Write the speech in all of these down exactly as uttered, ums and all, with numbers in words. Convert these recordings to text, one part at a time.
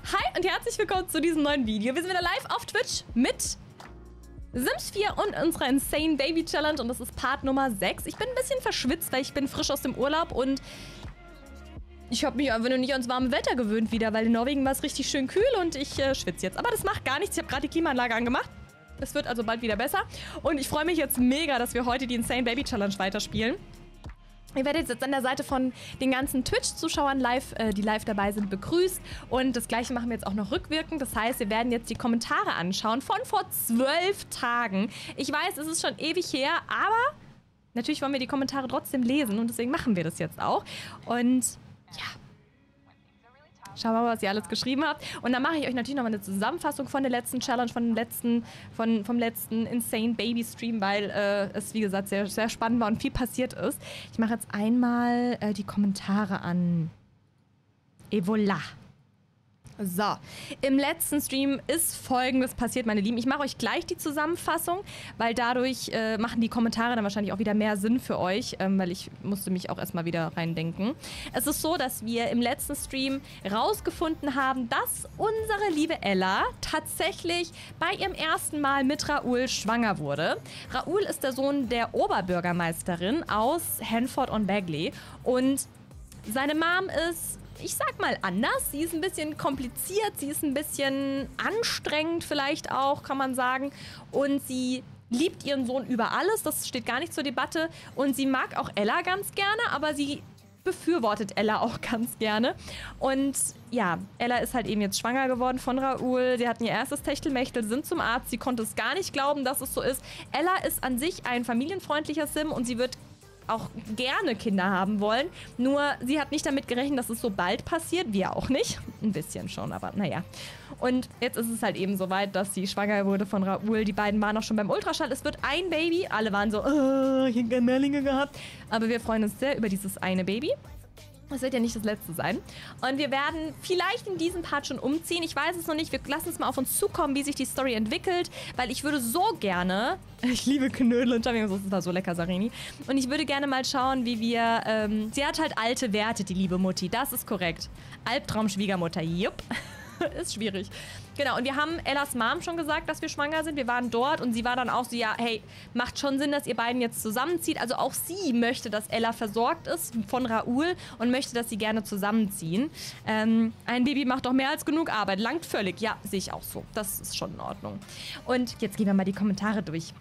Hi und herzlich willkommen zu diesem neuen Video. Wir sind wieder live auf Twitch mit Sims vier und unserer Insane Baby Challenge und das ist Part Nummer sechs. Ich bin ein bisschen verschwitzt, weil ich bin frisch aus dem Urlaub und ich habe mich einfach noch nicht ans warme Wetter gewöhnt wieder, weil in Norwegen war es richtig schön kühl und ich äh, schwitze jetzt. Aber das macht gar nichts, ich habe gerade die Klimaanlage angemacht. Es wird also bald wieder besser und ich freue mich jetzt mega, dass wir heute die Insane Baby Challenge weiterspielen. Ihr werdet jetzt an der Seite von den ganzen Twitch-Zuschauern live, äh, die live dabei sind, begrüßt. Und das Gleiche machen wir jetzt auch noch rückwirkend. Das heißt, wir werden jetzt die Kommentare anschauen von vor zwölf Tagen. Ich weiß, es ist schon ewig her, aber natürlich wollen wir die Kommentare trotzdem lesen und deswegen machen wir das jetzt auch. Und ja, schauen wir mal, was ihr alles geschrieben habt. Und dann mache ich euch natürlich nochmal eine Zusammenfassung von der letzten Challenge, von dem letzten, von, vom letzten Insane Baby Stream, weil äh, es, wie gesagt, sehr, sehr spannend war und viel passiert ist. Ich mache jetzt einmal äh, die Kommentare an. Et voilà. So, im letzten Stream ist Folgendes passiert, meine Lieben. Ich mache euch gleich die Zusammenfassung, weil dadurch äh, machen die Kommentare dann wahrscheinlich auch wieder mehr Sinn für euch, ähm, weil ich musste mich auch erstmal wieder reindenken. Es ist so, dass wir im letzten Stream rausgefunden haben, dass unsere liebe Ella tatsächlich bei ihrem ersten Mal mit Raoul schwanger wurde. Raoul ist der Sohn der Oberbürgermeisterin aus Hanford-on-Bagley und seine Mom ist, ich sag mal, anders. Sie ist ein bisschen kompliziert, sie ist ein bisschen anstrengend vielleicht auch, kann man sagen. Und sie liebt ihren Sohn über alles, das steht gar nicht zur Debatte. Und sie mag auch Ella ganz gerne, aber sie befürwortet Ella auch ganz gerne. Und ja, Ella ist halt eben jetzt schwanger geworden von Raoul. Sie hatten ihr erstes Techtelmechtel, sind zum Arzt. Sie konnte es gar nicht glauben, dass es so ist. Ella ist an sich ein familienfreundlicher Sim und sie wird auch gerne Kinder haben wollen. Nur sie hat nicht damit gerechnet, dass es so bald passiert. Wir auch nicht. Ein bisschen schon, aber naja. Und jetzt ist es halt eben so weit, dass sie schwanger wurde von Raoul. Die beiden waren auch schon beim Ultraschall. Es wird ein Baby. Alle waren so, oh, ich habe keine Mehrlinge gehabt. Aber wir freuen uns sehr über dieses eine Baby. Das wird ja nicht das letzte sein. Und wir werden vielleicht in diesem Part schon umziehen. Ich weiß es noch nicht. Wir lassen es mal auf uns zukommen, wie sich die Story entwickelt. Weil ich würde so gerne... Ich liebe Knödel und Jumping. Das war so lecker, Sarini. Und ich würde gerne mal schauen, wie wir... Ähm, sie hat halt alte Werte, die liebe Mutti. Das ist korrekt. Albtraum-Schwiegermutter. Jupp. Ist schwierig. Genau, und wir haben Ellas Mom schon gesagt, dass wir schwanger sind. Wir waren dort und sie war dann auch so, ja, hey, macht schon Sinn, dass ihr beiden jetzt zusammenzieht. Also auch sie möchte, dass Ella versorgt ist von Raoul und möchte, dass sie gerne zusammenziehen. Ähm, ein Baby macht doch mehr als genug Arbeit. Langt völlig. Ja, sehe ich auch so. Das ist schon in Ordnung. Und jetzt gehen wir mal die Kommentare durch.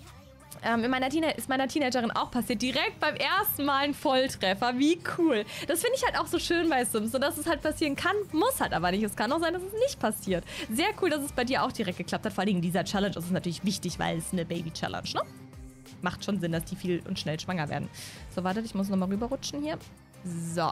Ähm, in meiner Teen- ist meiner Teenagerin auch passiert. Direkt beim ersten Mal ein Volltreffer. Wie cool. Das finde ich halt auch so schön bei Sims. So, dass es halt passieren kann, muss halt aber nicht. Es kann auch sein, dass es nicht passiert. Sehr cool, dass es bei dir auch direkt geklappt hat. Vor allem in dieser Challenge ist es natürlich wichtig, weil es eine Baby-Challenge, ne? Macht schon Sinn, dass die viel und schnell schwanger werden. So, wartet, ich muss nochmal rüberrutschen hier. So.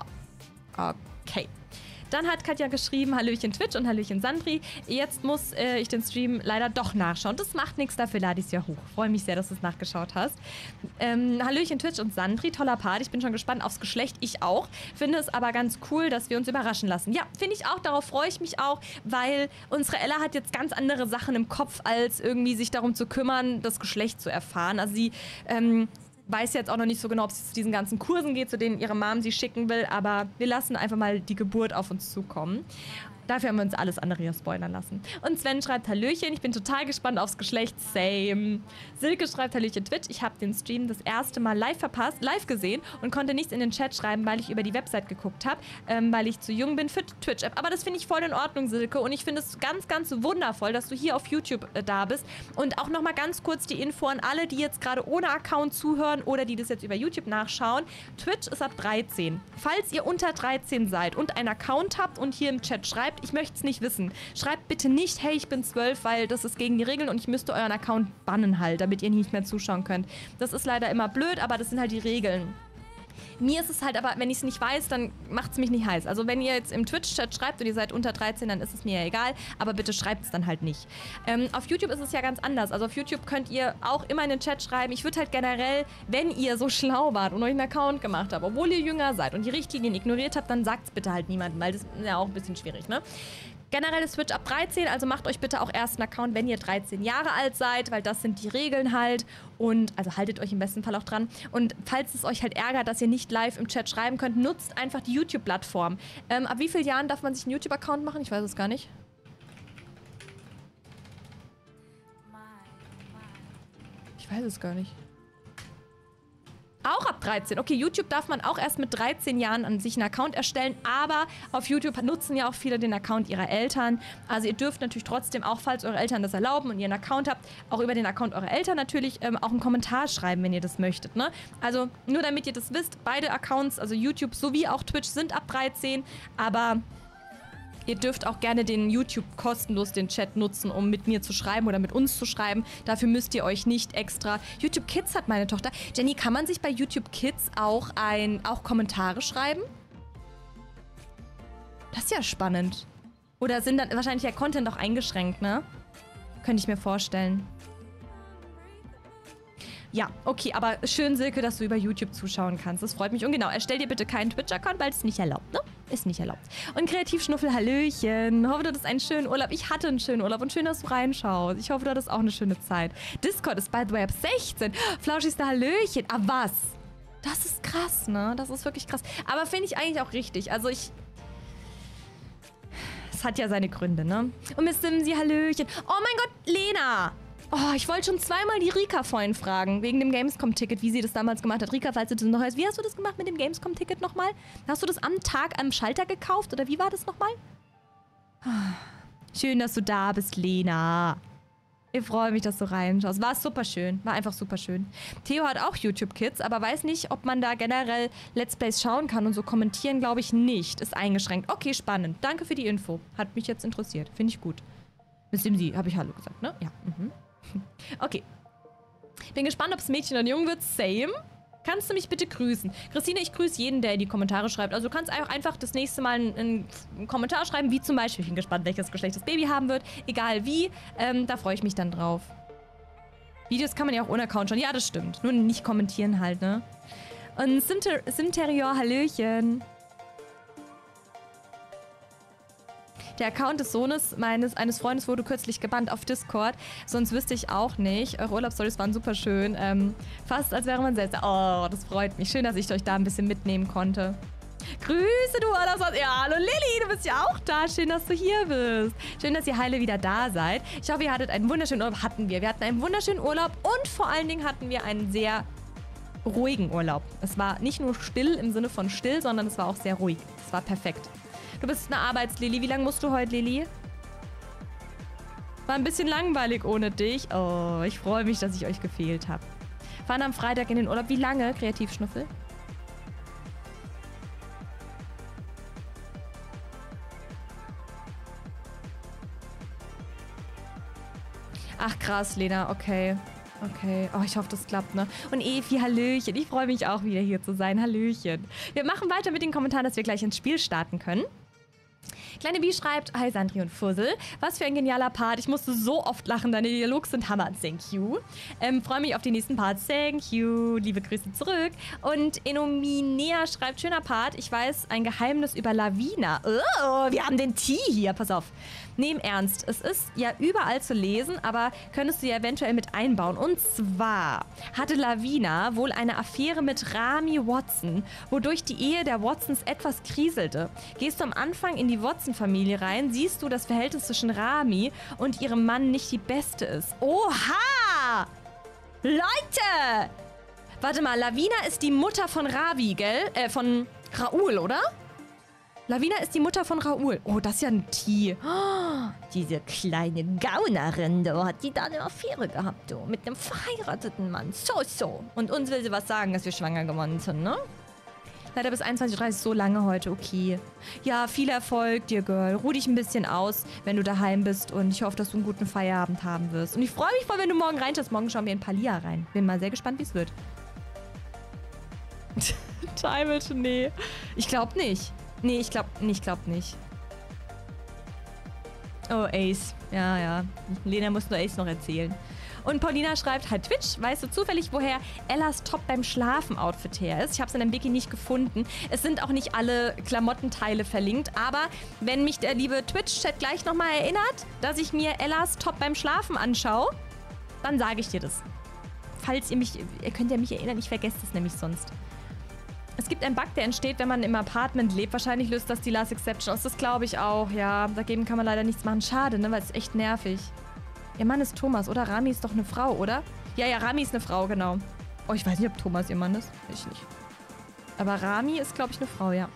Okay. Dann hat Katja geschrieben, Hallöchen Twitch und Hallöchen Sandri. Jetzt muss äh, ich den Stream leider doch nachschauen. Das macht nichts, dafür lade ich es ja hoch. Freue mich sehr, dass du es nachgeschaut hast. Ähm, Hallöchen Twitch und Sandri, toller Part. Ich bin schon gespannt aufs Geschlecht, ich auch. Finde es aber ganz cool, dass wir uns überraschen lassen. Ja, finde ich auch, darauf freue ich mich auch, weil unsere Ella hat jetzt ganz andere Sachen im Kopf, als irgendwie sich darum zu kümmern, das Geschlecht zu erfahren. Also sie... Ähm, weiß jetzt auch noch nicht so genau, ob sie zu diesen ganzen Kursen geht, zu denen ihre Mom sie schicken will, aber wir lassen einfach mal die Geburt auf uns zukommen. Dafür haben wir uns alles andere hier spoilern lassen. Und Sven schreibt Hallöchen, ich bin total gespannt aufs Geschlecht. Same. Silke schreibt Hallöchen Twitch, ich habe den Stream das erste Mal live verpasst, live gesehen und konnte nichts in den Chat schreiben, weil ich über die Website geguckt habe, ähm, weil ich zu jung bin für Twitch-App. Aber das finde ich voll in Ordnung, Silke. Und ich finde es ganz, ganz wundervoll, dass du hier auf YouTube äh, da bist. Und auch nochmal ganz kurz die Info an alle, die jetzt gerade ohne Account zuhören oder die das jetzt über YouTube nachschauen. Twitch ist ab dreizehn. Falls ihr unter dreizehn seid und einen Account habt und hier im Chat schreibt, ich möchte es nicht wissen. Schreibt bitte nicht, hey, ich bin zwölf, weil das ist gegen die Regeln und ich müsste euren Account bannen halt, damit ihr nicht mehr zuschauen könnt. Das ist leider immer blöd, aber das sind halt die Regeln. Mir ist es halt aber, wenn ich es nicht weiß, dann macht es mich nicht heiß. Also wenn ihr jetzt im Twitch-Chat schreibt und ihr seid unter dreizehn, dann ist es mir ja egal. Aber bitte schreibt es dann halt nicht. Ähm, auf YouTube ist es ja ganz anders. Also auf YouTube könnt ihr auch immer in den Chat schreiben. Ich würde halt generell, wenn ihr so schlau wart und euch einen Account gemacht habt, obwohl ihr jünger seid und die Richtlinien ignoriert habt, dann sagt es bitte halt niemandem, weil das ist ja auch ein bisschen schwierig, ne? Generell ist Twitch ab dreizehn, also macht euch bitte auch erst einen Account, wenn ihr dreizehn Jahre alt seid, weil das sind die Regeln halt. Und also haltet euch im besten Fall auch dran. Und falls es euch halt ärgert, dass ihr nicht live im Chat schreiben könnt, nutzt einfach die YouTube-Plattform. Ähm, ab wie vielen Jahren darf man sich einen YouTube-Account machen? Ich weiß es gar nicht. Ich weiß es gar nicht. Auch ab dreizehn. Okay, YouTube darf man auch erst mit dreizehn Jahren an sich einen Account erstellen, aber auf YouTube nutzen ja auch viele den Account ihrer Eltern. Also ihr dürft natürlich trotzdem, auch falls eure Eltern das erlauben und ihr einen Account habt, auch über den Account eurer Eltern natürlich ähm, auch einen Kommentar schreiben, wenn ihr das möchtet, ne? Also nur damit ihr das wisst, beide Accounts, also YouTube sowie auch Twitch, sind ab dreizehn, aber ihr dürft auch gerne den YouTube kostenlos den Chat nutzen, um mit mir zu schreiben oder mit uns zu schreiben. Dafür müsst ihr euch nicht extra... YouTube Kids hat meine Tochter. Jenny, kann man sich bei YouTube Kids auch, ein, auch Kommentare schreiben? Das ist ja spannend. Oder sind dann wahrscheinlich der Content auch eingeschränkt, ne? Könnte ich mir vorstellen. Ja, okay, aber schön, Silke, dass du über YouTube zuschauen kannst. Das freut mich. Und genau, erstell dir bitte keinen Twitch-Account, weil es nicht erlaubt, ne? Ist nicht erlaubt. Und Kreativschnuffel, Hallöchen. Hoffe, du hattest einen schönen Urlaub. Ich hatte einen schönen Urlaub und schön, dass du reinschaust. Ich hoffe, du hattest auch eine schöne Zeit. Discord ist by the way ab sechzehn. Flauschigste Hallöchen. Ah, was? Das ist krass, ne? Das ist wirklich krass. Aber finde ich eigentlich auch richtig. Also ich... Es hat ja seine Gründe, ne? Und Miss Simsi, Hallöchen. Oh mein Gott, Lena! Oh, ich wollte schon zweimal die Rika vorhin fragen, wegen dem Gamescom-Ticket, wie sie das damals gemacht hat. Rika, falls du das noch weißt, wie hast du das gemacht mit dem Gamescom-Ticket nochmal? Hast du das am Tag am Schalter gekauft oder wie war das nochmal? Schön, dass du da bist, Lena. Ich freue mich, dass du reinschaust. War super schön. War einfach super schön. Theo hat auch YouTube Kids, aber weiß nicht, ob man da generell Let's Plays schauen kann und so kommentieren, glaube ich nicht. Ist eingeschränkt. Okay, spannend. Danke für die Info. Hat mich jetzt interessiert. Finde ich gut. Miss Simsi, habe ich Hallo gesagt, ne? Ja. Mhm. Okay. Bin gespannt, ob es Mädchen oder Jung wird. Same. Kannst du mich bitte grüßen? Christine, ich grüße jeden, der in die Kommentare schreibt. Also du kannst auch einfach das nächste Mal einen, einen Kommentar schreiben, wie zum Beispiel, ich bin gespannt, welches Geschlecht das Baby haben wird. Egal wie, ähm, da freue ich mich dann drauf. Videos kann man ja auch ohne Account schauen. Ja, das stimmt. Nur nicht kommentieren halt, ne? Und Simter Simterior, Hallöchen. Der Account des Sohnes meines eines Freundes wurde kürzlich gebannt auf Discord. Sonst wüsste ich auch nicht. Eure Urlaubsstories waren super schön. Ähm, fast als wäre man selbst. Oh, das freut mich. Schön, dass ich euch da ein bisschen mitnehmen konnte. Grüße, du Urlaubsstories. Ja, hallo Lilly, du bist ja auch da. Schön, dass du hier bist. Schön, dass ihr heile wieder da seid. Ich hoffe, ihr hattet einen wunderschönen Urlaub. Hatten wir. Wir hatten einen wunderschönen Urlaub und vor allen Dingen hatten wir einen sehr ruhigen Urlaub. Es war nicht nur still im Sinne von still, sondern es war auch sehr ruhig. Es war perfekt. Du bist eine Arbeitslilly. Wie lange musst du heute, Lilly? War ein bisschen langweilig ohne dich. Oh, ich freue mich, dass ich euch gefehlt habe. Fahren am Freitag in den Urlaub. Wie lange, Kreativschnuffel? Ach krass, Lena. Okay. Okay. Oh, ich hoffe, das klappt, ne? Und Evi, Hallöchen. Ich freue mich auch wieder hier zu sein. Hallöchen. Wir machen weiter mit den Kommentaren, dass wir gleich ins Spiel starten können. Kleine Bi schreibt, hi Sandri und Fussel, was für ein genialer Part. Ich musste so oft lachen, deine Dialogs sind Hammer. Thank you. Ähm, freue mich auf die nächsten Parts. Thank you. Liebe Grüße zurück. Und Enominea schreibt, schöner Part. Ich weiß ein Geheimnis über Lavina. Oh, wir haben den Tee hier. Pass auf. Nee, im Ernst. Es ist ja überall zu lesen, aber könntest du ja eventuell mit einbauen. Und zwar hatte Lavina wohl eine Affäre mit Rami Watson, wodurch die Ehe der Watsons etwas kriselte. Gehst du am Anfang in die Watson-Familie rein, siehst du, das Verhältnis zwischen Rami und ihrem Mann nicht die beste ist. Oha! Leute! Warte mal, Lavina ist die Mutter von Ravi, gell? Äh, von Raoul, oder? Lavina ist die Mutter von Raoul. Oh, das ist ja ein Tee. Oh, diese kleine Gaunerin, du, hat die da eine Affäre gehabt, du. Mit einem verheirateten Mann. So, so. Und uns will sie was sagen, dass wir schwanger geworden sind, ne? Leider bis einundzwanzig Uhr dreißig, so lange heute, okay. Ja, viel Erfolg dir, Girl. Ruh dich ein bisschen aus, wenn du daheim bist. Und ich hoffe, dass du einen guten Feierabend haben wirst. Und ich freue mich voll, wenn du morgen reinschaust. Morgen schauen wir in Palia rein. Bin mal sehr gespannt, wie es wird. Timilton, nee. Ich glaube nicht. Nee, ich glaube nee, ich glaub nicht. Oh, Ace. Ja, ja. Lena muss nur Ace noch erzählen. Und Paulina schreibt, halt Twitch, weißt du zufällig, woher Ellas Top beim Schlafen-Outfit her ist? Ich habe es in dem Wiki nicht gefunden. Es sind auch nicht alle Klamottenteile verlinkt, aber wenn mich der liebe Twitch-Chat gleich nochmal erinnert, dass ich mir Ellas Top beim Schlafen anschaue, dann sage ich dir das. Falls ihr mich, ihr könnt ja mich erinnern, ich vergesse das nämlich sonst. Es gibt einen Bug, der entsteht, wenn man im Apartment lebt. Wahrscheinlich löst das die Last Exception aus. Das glaube ich auch, ja. Dagegen kann man leider nichts machen. Schade, ne? Weil es ist echt nervig. Ihr Mann ist Thomas, oder? Rami ist doch eine Frau, oder? Ja, ja, Rami ist eine Frau, genau. Oh, ich weiß nicht, ob Thomas ihr Mann ist. Ich nicht. Aber Rami ist, glaube ich, eine Frau, ja.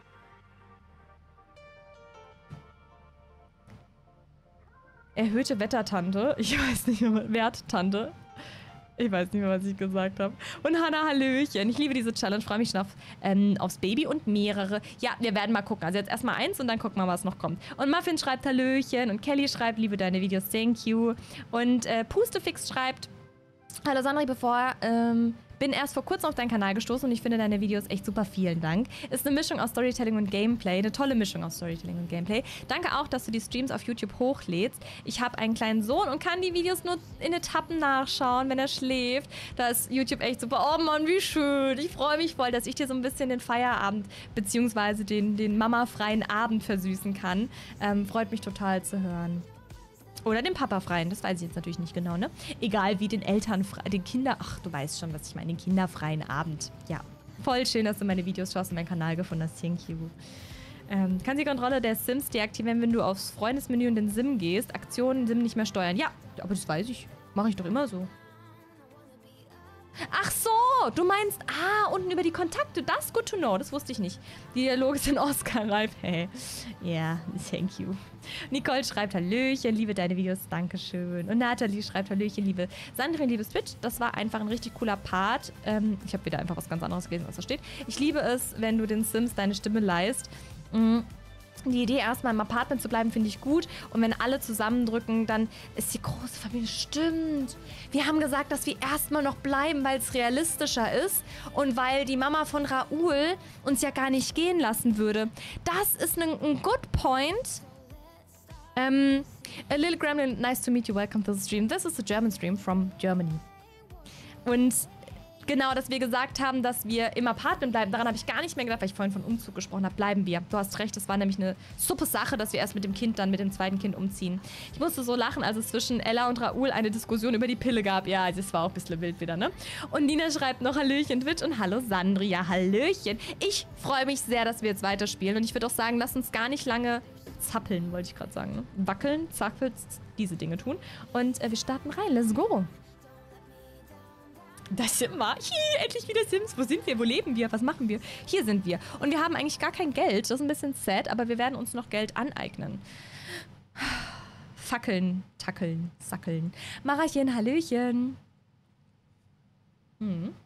Erhöhte Wettertante. Ich weiß nicht mehr, Werttante. Ich weiß nicht mehr, was ich gesagt habe. Und Hannah, Hallöchen. Ich liebe diese Challenge. Freue mich schon auf, ähm, aufs Baby und mehrere. Ja, wir werden mal gucken. Also jetzt erstmal eins und dann gucken wir, was noch kommt. Und Muffin schreibt Hallöchen. Und Kelly schreibt, liebe deine Videos, thank you. Und äh, Pustefix schreibt, hallo Sandri, bevor, ähm, bin erst vor kurzem auf deinen Kanal gestoßen und ich finde deine Videos echt super, vielen Dank. Ist eine Mischung aus Storytelling und Gameplay, eine tolle Mischung aus Storytelling und Gameplay. Danke auch, dass du die Streams auf YouTube hochlädst. Ich habe einen kleinen Sohn und kann die Videos nur in Etappen nachschauen, wenn er schläft. Da ist YouTube echt super. Oh Mann, wie schön. Ich freue mich voll, dass ich dir so ein bisschen den Feierabend bzw. den, den mamafreien Abend versüßen kann. Ähm, freut mich total zu hören. Oder den Papa-freien, das weiß ich jetzt natürlich nicht genau, ne? Egal wie, den Elternfreien, den Kinder... Ach, du weißt schon, was ich meine, den kinderfreien Abend. Ja, voll schön, dass du meine Videos schaust und meinen Kanal gefunden hast. Thank you. Ähm, kannst die Kontrolle der Sims deaktivieren, wenn du aufs Freundesmenü und den Sim gehst? Aktionen Sim nicht mehr steuern. Ja, aber das weiß ich. Mache ich doch immer so. Ach so, du meinst, ah, unten über die Kontakte, das good to know, das wusste ich nicht. Die Dialoge sind Oscar-reif, hey. Ja, yeah, thank you. Nicole schreibt Hallöchen, liebe deine Videos, dankeschön. Und Nathalie schreibt Hallöchen, liebe Sandrine, liebe Switch, das war einfach ein richtig cooler Part. Ähm, ich habe wieder einfach was ganz anderes gelesen, was da steht. Ich liebe es, wenn du den Sims deine Stimme leihst. Mhm. Die Idee, erstmal im Apartment zu bleiben, finde ich gut. Und wenn alle zusammendrücken, dann ist die große Familie... Stimmt. Wir haben gesagt, dass wir erstmal noch bleiben, weil es realistischer ist. Und weil die Mama von Raoul uns ja gar nicht gehen lassen würde. Das ist ein, ein good point. Um, a little gremlin, nice to meet you. Welcome to the stream. This is the German stream from Germany. Und... Genau, dass wir gesagt haben, dass wir im Apartment bleiben. Daran habe ich gar nicht mehr gedacht, weil ich vorhin von Umzug gesprochen habe. Bleiben wir. Du hast recht, das war nämlich eine super Sache, dass wir erst mit dem Kind, dann mit dem zweiten Kind umziehen. Ich musste so lachen, als es zwischen Ella und Raoul eine Diskussion über die Pille gab. Ja, das war auch ein bisschen wild wieder, ne? Und Nina schreibt noch Hallöchen Twitch und hallo Sandria, Hallöchen. Ich freue mich sehr, dass wir jetzt weiterspielen. Und ich würde auch sagen, lass uns gar nicht lange zappeln, wollte ich gerade sagen. Ne? Wackeln, zappeln, diese Dinge tun. Und äh, wir starten rein. Let's go. Das Sim war. Hier, endlich wieder Sims. Wo sind wir? Wo leben wir? Was machen wir? Hier sind wir. Und wir haben eigentlich gar kein Geld. Das ist ein bisschen sad, aber wir werden uns noch Geld aneignen. Fackeln, tackeln, sackeln. Marachen, Hallöchen. Hm.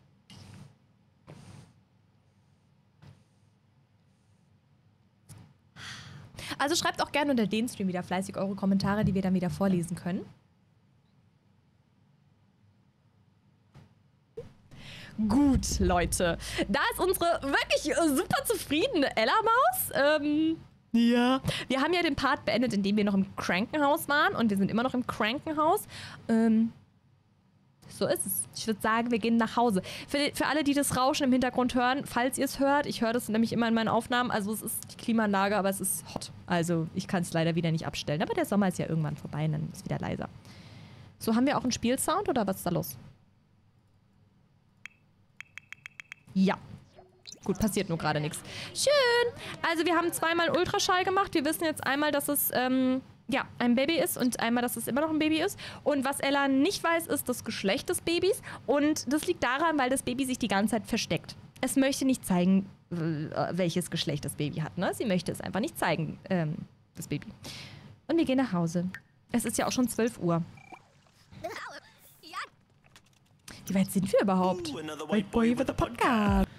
Also schreibt auch gerne unter den Stream wieder fleißig eure Kommentare, die wir dann wieder vorlesen können. Gut, Leute. Da ist unsere wirklich super zufriedene Ella-Maus. Ähm, ja. Wir haben ja den Part beendet, in dem wir noch im Krankenhaus waren. Und wir sind immer noch im Krankenhaus. Ähm, so ist es. Ich würde sagen, wir gehen nach Hause. Für, für alle, die das Rauschen im Hintergrund hören, falls ihr es hört, ich höre das nämlich immer in meinen Aufnahmen. Also es ist die Klimaanlage, aber es ist hot. Also ich kann es leider wieder nicht abstellen. Aber der Sommer ist ja irgendwann vorbei und dann ist es wieder leiser. So, haben wir auch einen Spielsound oder was ist da los? Ja. Gut, passiert nur gerade nichts. Schön. Also wir haben zweimal Ultraschall gemacht. Wir wissen jetzt einmal, dass es ähm, ja, ein Baby ist und einmal, dass es immer noch ein Baby ist. Und was Ella nicht weiß, ist das Geschlecht des Babys. Und das liegt daran, weil das Baby sich die ganze Zeit versteckt. Es möchte nicht zeigen, welches Geschlecht das Baby hat. Ne? Sie möchte es einfach nicht zeigen, ähm, das Baby. Und wir gehen nach Hause. Es ist ja auch schon zwölf Uhr. Wie weit sind wir überhaupt? White Boy with a Podcast.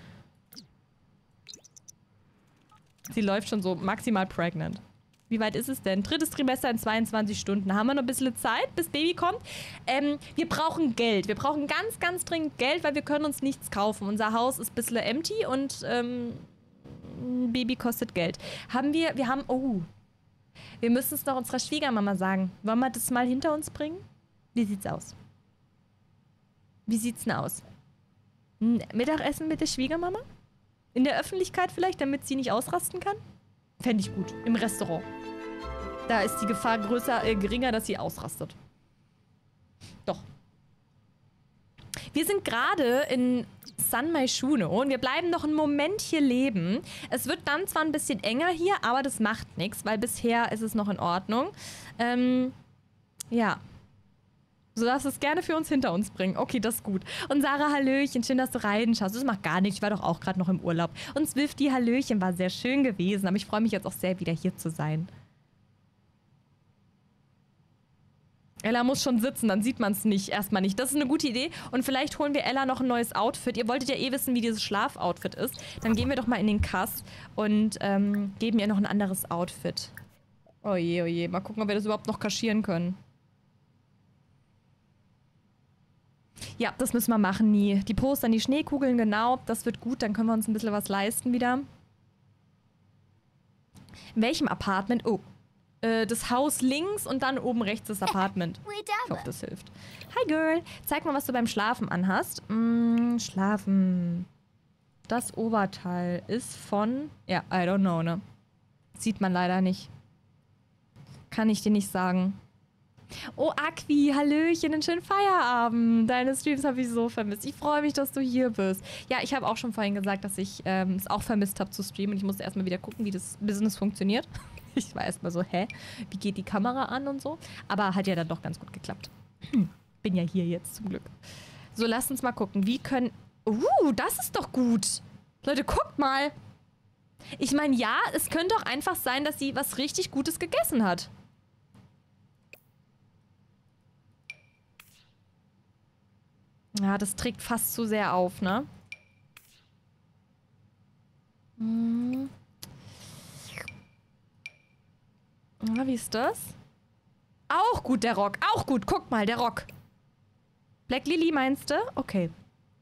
Sie läuft schon so maximal pregnant. Wie weit ist es denn? Drittes Trimester in zweiundzwanzig Stunden. Haben wir noch ein bisschen Zeit, bis Baby kommt? Ähm, wir brauchen Geld. Wir brauchen ganz, ganz dringend Geld, weil wir können uns nichts kaufen. Unser Haus ist ein bisschen empty und ähm, Baby kostet Geld. Haben wir, wir haben, oh. Wir müssen es doch unserer Schwiegermama sagen. Wollen wir das mal hinter uns bringen? Wie sieht's aus? Wie sieht's denn aus? Ein Mittagessen mit der Schwiegermama? In der Öffentlichkeit vielleicht, damit sie nicht ausrasten kann? Fände ich gut. Im Restaurant. Da ist die Gefahr größer, äh, geringer, dass sie ausrastet. Doch. Wir sind gerade in San Maishuno. Und wir bleiben noch einen Moment hier leben. Es wird dann zwar ein bisschen enger hier, aber das macht nichts, weil bisher ist es noch in Ordnung. Ähm, ja. So darfst du es gerne für uns hinter uns bringen. Okay, das ist gut. Und Sarah, Hallöchen, schön, dass du reinschaust. Das macht gar nichts, ich war doch auch gerade noch im Urlaub. Und Swifty, Hallöchen, war sehr schön gewesen. Aber ich freue mich jetzt auch sehr, wieder hier zu sein. Ella muss schon sitzen, dann sieht man es nicht, erstmal nicht. Das ist eine gute Idee. Und vielleicht holen wir Ella noch ein neues Outfit. Ihr wolltet ja eh wissen, wie dieses Schlafoutfit ist. Dann gehen wir doch mal in den Kass und ähm, geben ihr noch ein anderes Outfit. Oh je, oh je. Mal gucken, ob wir das überhaupt noch kaschieren können. Ja, das müssen wir machen, nie. Die Poster an die Schneekugeln, genau. Das wird gut, dann können wir uns ein bisschen was leisten wieder. In welchem Apartment? Oh, äh, das Haus links und dann oben rechts das Apartment. Ich hoffe, das hilft. Hi, Girl. Zeig mal, was du beim Schlafen anhast. Mm, schlafen. Das Oberteil ist von... Ja, I don't know, ne? Sieht man leider nicht. Kann ich dir nicht sagen. Oh, Aqui, Hallöchen, einen schönen Feierabend. Deine Streams habe ich so vermisst. Ich freue mich, dass du hier bist. Ja, ich habe auch schon vorhin gesagt, dass ich ähm, es auch vermisst habe zu streamen. Und ich musste erstmal wieder gucken, wie das Business funktioniert. Ich war erstmal so, hä? Wie geht die Kamera an und so? Aber hat ja dann doch ganz gut geklappt. Bin ja hier jetzt zum Glück. So, lasst uns mal gucken. Wie können... Uh, das ist doch gut. Leute, guckt mal. Ich meine, ja, es könnte auch einfach sein, dass sie was richtig Gutes gegessen hat. Ja, das trägt fast zu sehr auf, ne? Hm. Ja, wie ist das? Auch gut, der Rock. Auch gut. Guck mal, der Rock. Black Lily meinst du? Okay.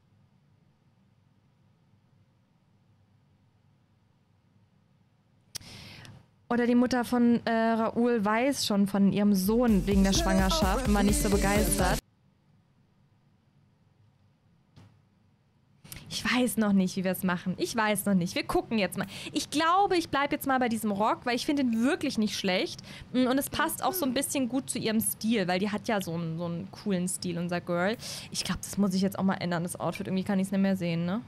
Oder die Mutter von äh, Raoul weiß schon von ihrem Sohn wegen der Schwangerschaft und war nicht so begeistert. Ich weiß noch nicht, wie wir es machen. Ich weiß noch nicht. Wir gucken jetzt mal. Ich glaube, ich bleibe jetzt mal bei diesem Rock, weil ich finde ihn wirklich nicht schlecht. Und es passt auch so ein bisschen gut zu ihrem Stil, weil die hat ja so einen, so einen coolen Stil, unser Girl. Ich glaube, das muss ich jetzt auch mal ändern, das Outfit. Irgendwie kann ich es nicht mehr sehen, ne?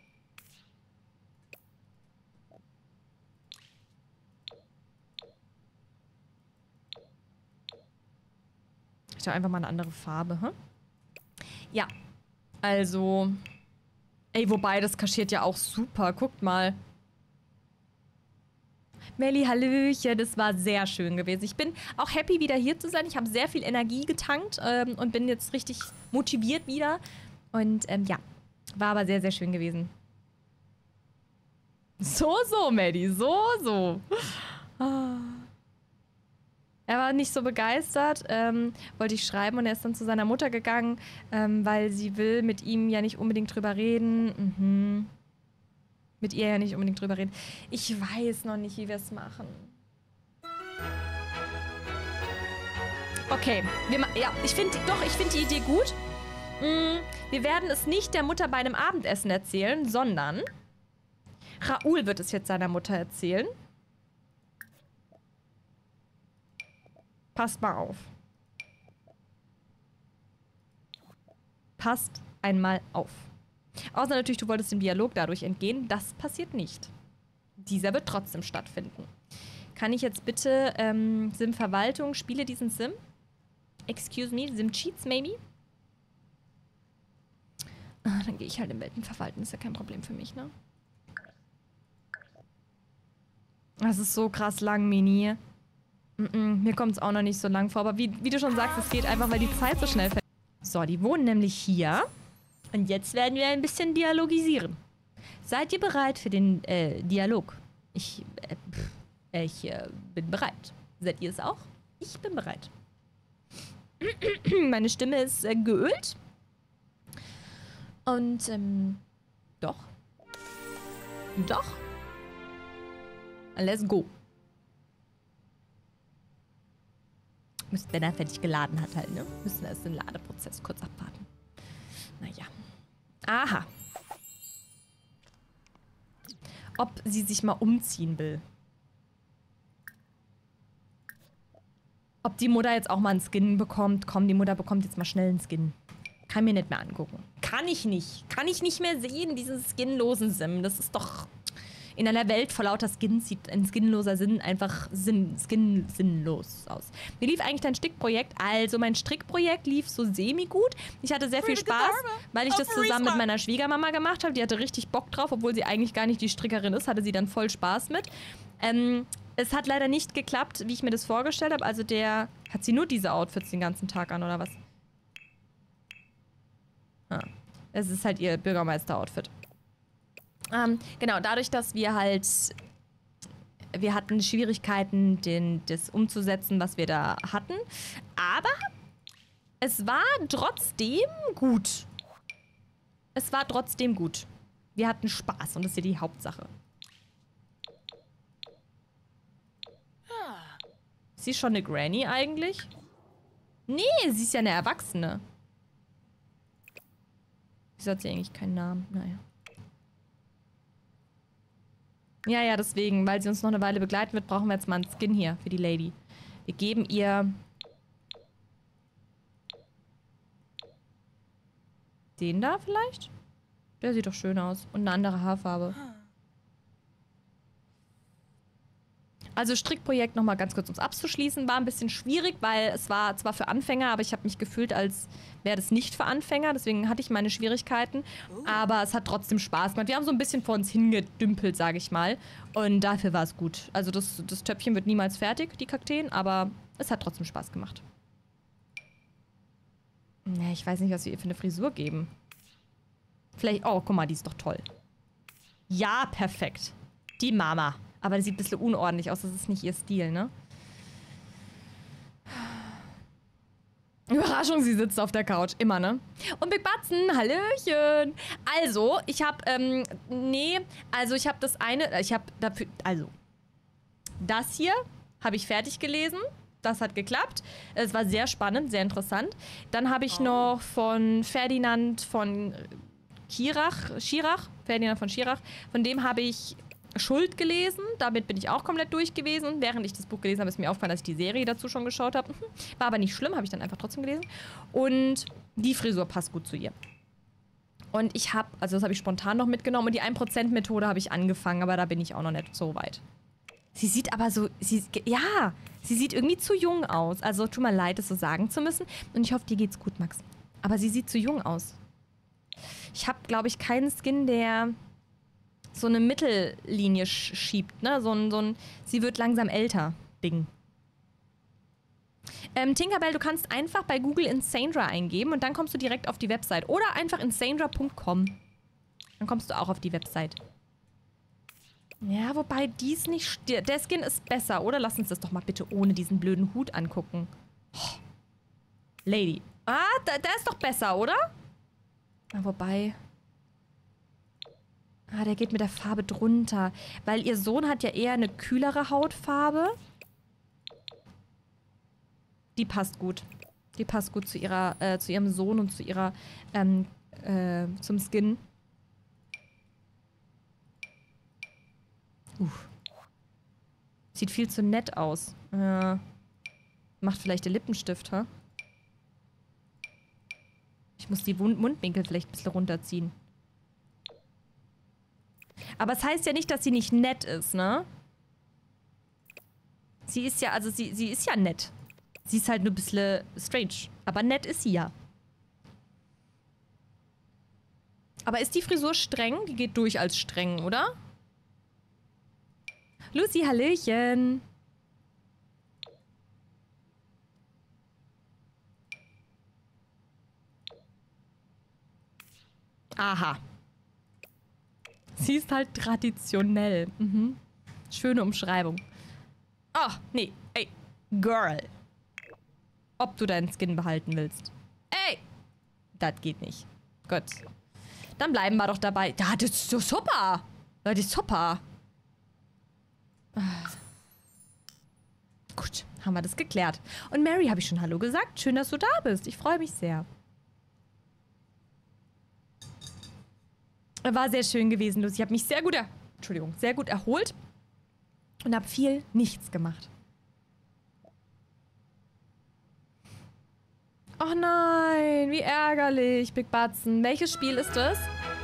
Ich habe einfach mal eine andere Farbe, hm? Ja. Also... Ey, wobei, das kaschiert ja auch super. Guckt mal. Melli, Hallöchen, das war sehr schön gewesen. Ich bin auch happy, wieder hier zu sein. Ich habe sehr viel Energie getankt ähm, und bin jetzt richtig motiviert wieder. Und ähm, ja, war aber sehr, sehr schön gewesen. So, so, Melli, so, so. Ah. Er war nicht so begeistert, ähm, wollte ich schreiben und er ist dann zu seiner Mutter gegangen, ähm, weil sie will mit ihm ja nicht unbedingt drüber reden. Mhm. Mit ihr ja nicht unbedingt drüber reden. Ich weiß noch nicht, wie wir es machen. Okay, wir ja, ich finde, doch, ich finde die Idee gut. Mm, wir werden es nicht der Mutter bei einem Abendessen erzählen, sondern Raoul wird es jetzt seiner Mutter erzählen. Passt mal auf. Passt einmal auf. Außer natürlich, du wolltest dem Dialog dadurch entgehen. Das passiert nicht. Dieser wird trotzdem stattfinden. Kann ich jetzt bitte ähm, Sim-Verwaltung, spiele diesen Sim? Excuse me, Sim-Cheats maybe? Ah, dann gehe ich halt im Weltenverwalten. Ist ja kein Problem für mich, ne? Das ist so krass lang, Mini. Mm-mm, mir kommt es auch noch nicht so lang vor, aber wie, wie du schon sagst, es geht einfach, weil die Zeit so schnell vergeht. So, die wohnen nämlich hier. Und jetzt werden wir ein bisschen dialogisieren. Seid ihr bereit für den äh, Dialog? Ich, äh, pff, ich äh, bin bereit. Seid ihr es auch? Ich bin bereit. Meine Stimme ist äh, geölt. Und, ähm, doch. Doch. Let's go. Wenn er fertig geladen hat halt, ne? Müssen erst den Ladeprozess kurz abwarten. Naja. Aha. Ob sie sich mal umziehen will. Ob die Mutter jetzt auch mal einen Skin bekommt. Komm, die Mutter bekommt jetzt mal schnell einen Skin. Kann mir nicht mehr angucken. kann ich nicht. Kann ich nicht mehr sehen, diesen skinlosen Sim. Das ist doch in einer Welt vor lauter Skins sieht ein skinloser Sinn einfach Sinn, Skin sinnlos aus. Wie lief eigentlich dein Strickprojekt? Also mein Strickprojekt lief so semi-gut. Ich hatte sehr viel Spaß, weil ich das zusammen mit meiner Schwiegermama gemacht habe. Die hatte richtig Bock drauf, obwohl sie eigentlich gar nicht die Strickerin ist, hatte sie dann voll Spaß mit. Ähm, es hat leider nicht geklappt, wie ich mir das vorgestellt habe. Also der, hat sie nur diese Outfits den ganzen Tag an, oder was? Ah, es ist halt ihr Bürgermeister-Outfit. Ähm, genau, dadurch, dass wir halt, wir hatten Schwierigkeiten, den, das umzusetzen, was wir da hatten. Aber es war trotzdem gut. Es war trotzdem gut. Wir hatten Spaß und das ist ja die Hauptsache. Ist sie schon eine Granny eigentlich? Nee, sie ist ja eine Erwachsene. Wieso hat sie eigentlich keinen Namen? Naja. Ja, ja, deswegen, weil sie uns noch eine Weile begleiten wird, brauchen wir jetzt mal einen Skin hier für die Lady. Wir geben ihr den da vielleicht? Der sieht doch schön aus. Und eine andere Haarfarbe. Also Strickprojekt nochmal ganz kurz, um es abzuschließen, war ein bisschen schwierig, weil es war zwar für Anfänger, aber ich habe mich gefühlt, als wäre das nicht für Anfänger. Deswegen hatte ich meine Schwierigkeiten. Aber es hat trotzdem Spaß gemacht. Wir haben so ein bisschen vor uns hingedümpelt, sage ich mal. Und dafür war es gut. Also das, das Töpfchen wird niemals fertig, die Kakteen, aber es hat trotzdem Spaß gemacht. Ne, ich weiß nicht, was wir ihr für eine Frisur geben. Vielleicht, oh, guck mal, die ist doch toll. Ja, perfekt. Die Mama. Aber die sieht ein bisschen unordentlich aus. Das ist nicht ihr Stil, ne? Überraschung, sie sitzt auf der Couch. Immer, ne? Und Big Batzen, hallöchen. Also, ich hab, ähm, nee. Also, ich hab das eine, ich hab dafür, also. Das hier habe ich fertig gelesen. Das hat geklappt. Es war sehr spannend, sehr interessant. Dann habe ich noch von Ferdinand von Schirach, Schirach, Ferdinand von Schirach, von dem habe ich Schuld gelesen. Damit bin ich auch komplett durch gewesen. Während ich das Buch gelesen habe, ist mir aufgefallen, dass ich die Serie dazu schon geschaut habe. War aber nicht schlimm, habe ich dann einfach trotzdem gelesen. Und die Frisur passt gut zu ihr. Und ich habe, also das habe ich spontan noch mitgenommen. Und die ein Prozent Methode habe ich angefangen, aber da bin ich auch noch nicht so weit. Sie sieht aber so, sie, ja, sie sieht irgendwie zu jung aus. Also tut mir leid, das so sagen zu müssen. Und ich hoffe, dir geht's gut, Max. Aber sie sieht zu jung aus. Ich habe, glaube ich, keinen Skin, der so eine Mittellinie sch schiebt, ne? So ein, so ein, sie wird langsam älter, Ding. Ähm, Tinkerbell, du kannst einfach bei Google Insandra eingeben und dann kommst du direkt auf die Website. Oder einfach insandra punkt com. Dann kommst du auch auf die Website. Ja, wobei dies nicht... Der Skin ist besser, oder? Lass uns das doch mal bitte ohne diesen blöden Hut angucken. Oh. Lady. Ah, da, der ist doch besser, oder? Na, wobei... Ah, der geht mit der Farbe drunter. Weil ihr Sohn hat ja eher eine kühlere Hautfarbe. Die passt gut. Die passt gut zu ihrer, äh, zu ihrem Sohn und zu ihrer, ähm, äh, zum Skin. Uff. Sieht viel zu nett aus. Äh, macht vielleicht der Lippenstift, hä? Ich muss die Wund Mundwinkel vielleicht ein bisschen runterziehen. Aber es heißt ja nicht, dass sie nicht nett ist, ne? Sie ist ja, also sie, sie ist ja nett. Sie ist halt nur ein bisschen strange. Aber nett ist sie ja. Aber ist die Frisur streng? Die geht durch als streng, oder? Lucy, hallöchen. Aha. Sie ist halt traditionell. Mhm. Schöne Umschreibung. Oh, nee. Ey, Girl. Ob du deinen Skin behalten willst. Ey! Das geht nicht. Gut. Dann bleiben wir doch dabei. Ja, das ist so super. Das ist super. Gut, haben wir das geklärt. Und Mary, habe ich schon Hallo gesagt? Schön, dass du da bist. Ich freue mich sehr. War sehr schön gewesen, Lucy. Ich habe mich sehr gut, er Entschuldigung, sehr gut erholt und habe viel nichts gemacht. Oh nein, wie ärgerlich, Big Batzen. Welches Spiel ist das?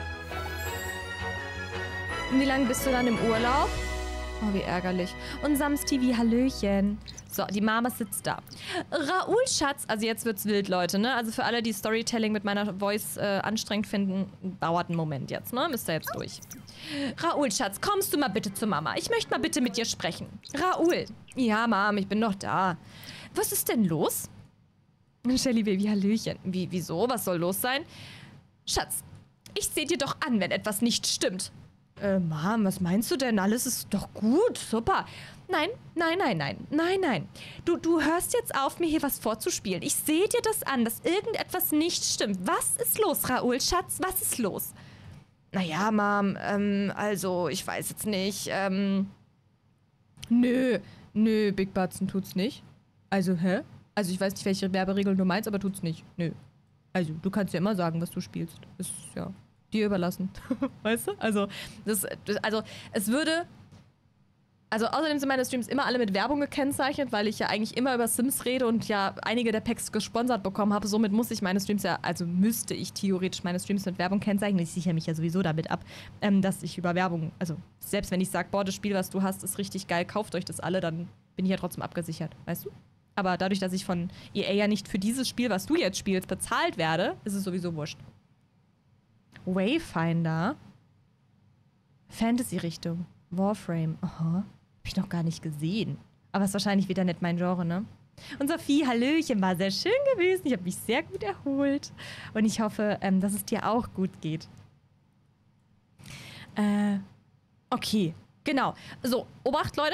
Und wie lange bist du dann im Urlaub? Oh, wie ärgerlich. Und Sams T V, Hallöchen. So, die Mama sitzt da. Raoul, Schatz. Also jetzt wird's wild, Leute, ne? Also für alle, die Storytelling mit meiner Voice äh, anstrengend finden, dauert einen Moment jetzt, ne? Müsst ihr jetzt durch. Raoul, Schatz, kommst du mal bitte zu Mama? Ich möchte mal bitte mit dir sprechen. Raoul. Ja, Mom, ich bin doch da. Was ist denn los? Shelly Baby, Hallöchen. Wie, wieso? Was soll los sein? Schatz, ich sehe dir doch an, wenn etwas nicht stimmt. Äh, Mom, was meinst du denn? Alles ist doch gut, super. Nein, nein, nein, nein, nein, nein. Du, du hörst jetzt auf, mir hier was vorzuspielen. Ich sehe dir das an, dass irgendetwas nicht stimmt. Was ist los, Raoul, Schatz? Was ist los? Naja, Mom, ähm, also, ich weiß jetzt nicht, ähm... Nö, nö, Big Batzen tut's nicht. Also, hä? Also, ich weiß nicht, welche Werberegel du meinst, aber tut's nicht. Nö. Also, du kannst ja immer sagen, was du spielst. Ist, ja... dir überlassen. Weißt du? Also, das, das, also, es würde... Also, außerdem sind meine Streams immer alle mit Werbung gekennzeichnet, weil ich ja eigentlich immer über Sims rede und ja einige der Packs gesponsert bekommen habe. Somit muss ich meine Streams ja, also müsste ich theoretisch meine Streams mit Werbung kennzeichnen. Ich sichere mich ja sowieso damit ab, ähm, dass ich über Werbung, also selbst wenn ich sage, boah, das Spiel, was du hast, ist richtig geil, kauft euch das alle, dann bin ich ja trotzdem abgesichert, weißt du? Aber dadurch, dass ich von E A ja nicht für dieses Spiel, was du jetzt spielst, bezahlt werde, ist es sowieso wurscht. Wayfinder. Fantasy-Richtung. Warframe. Aha. Hab ich noch gar nicht gesehen. Aber ist wahrscheinlich wieder nicht mein Genre, ne? Und Sophie, Hallöchen, war sehr schön gewesen. Ich habe mich sehr gut erholt. Und ich hoffe, ähm, dass es dir auch gut geht. Äh, okay. Genau. So, Obacht, Leute.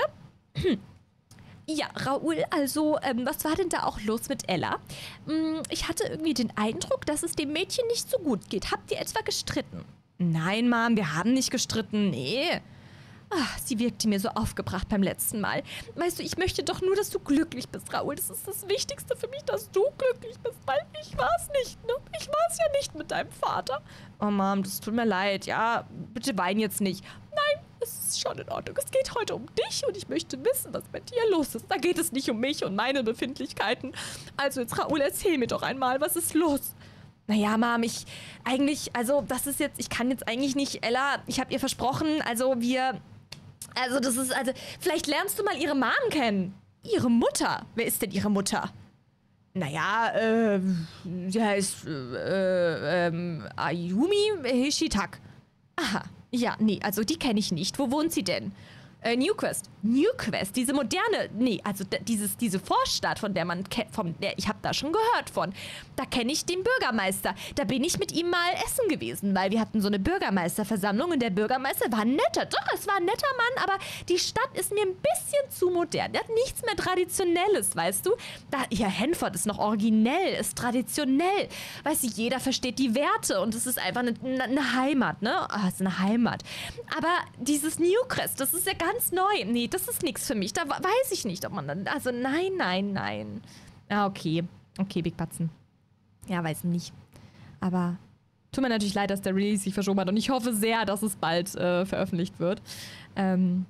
Ja, Raoul, also, ähm, was war denn da auch los mit Ella? Hm, ich hatte irgendwie den Eindruck, dass es dem Mädchen nicht so gut geht. Habt ihr etwa gestritten? Nein, Mom, wir haben nicht gestritten. Nee. Ach, sie wirkte mir so aufgebracht beim letzten Mal. Weißt du, ich möchte doch nur, dass du glücklich bist, Raoul. Das ist das Wichtigste für mich, dass du glücklich bist, weil ich war es nicht, ne? Ich war es ja nicht mit deinem Vater. Oh, Mom, das tut mir leid. Ja, bitte wein jetzt nicht. Nein, es ist schon in Ordnung. Es geht heute um dich und ich möchte wissen, was bei dir los ist. Da geht es nicht um mich und meine Befindlichkeiten. Also jetzt, Raoul, erzähl mir doch einmal, was ist los? Naja, Mom, ich eigentlich, also das ist jetzt, ich kann jetzt eigentlich nicht, Ella, ich habe ihr versprochen, also wir... Also das ist, also, vielleicht lernst du mal ihre Mom kennen. Ihre Mutter? Wer ist denn ihre Mutter? Naja, äh, sie heißt, äh, ähm, Ayumi Hishitak. Aha, ja, nee, also die kenne ich nicht. Wo wohnt sie denn? Äh, New Quest. New Quest, diese moderne, nee, also dieses, diese Vorstadt, von der man kennt, von der, ich habe da schon gehört von. Da kenne ich den Bürgermeister. Da bin ich mit ihm mal essen gewesen, weil wir hatten so eine Bürgermeisterversammlung und der Bürgermeister war ein netter. Doch, es war ein netter Mann, aber die Stadt ist mir ein bisschen zu modern. Der hat nichts mehr Traditionelles, weißt du? Da, ja, Hanford ist noch originell, ist traditionell. Weißt du, jeder versteht die Werte und es ist einfach eine, eine Heimat, ne? Ah, es ist eine Heimat. Aber dieses New Quest, das ist ja ganz Ganz neu. Nee, das ist nichts für mich. Da weiß ich nicht, ob man dann... Also nein, nein, nein. Ah, okay. Okay, Big Batzen. Ja, weiß nicht. Aber tut mir natürlich leid, dass der Release sich verschoben hat. Und ich hoffe sehr, dass es bald äh, veröffentlicht wird. Ähm...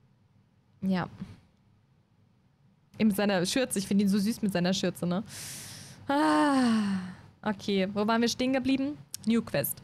Ja. Eben mit seiner Schürze. Ich finde ihn so süß mit seiner Schürze, ne? Ah. Okay, wo waren wir stehen geblieben? New Quest.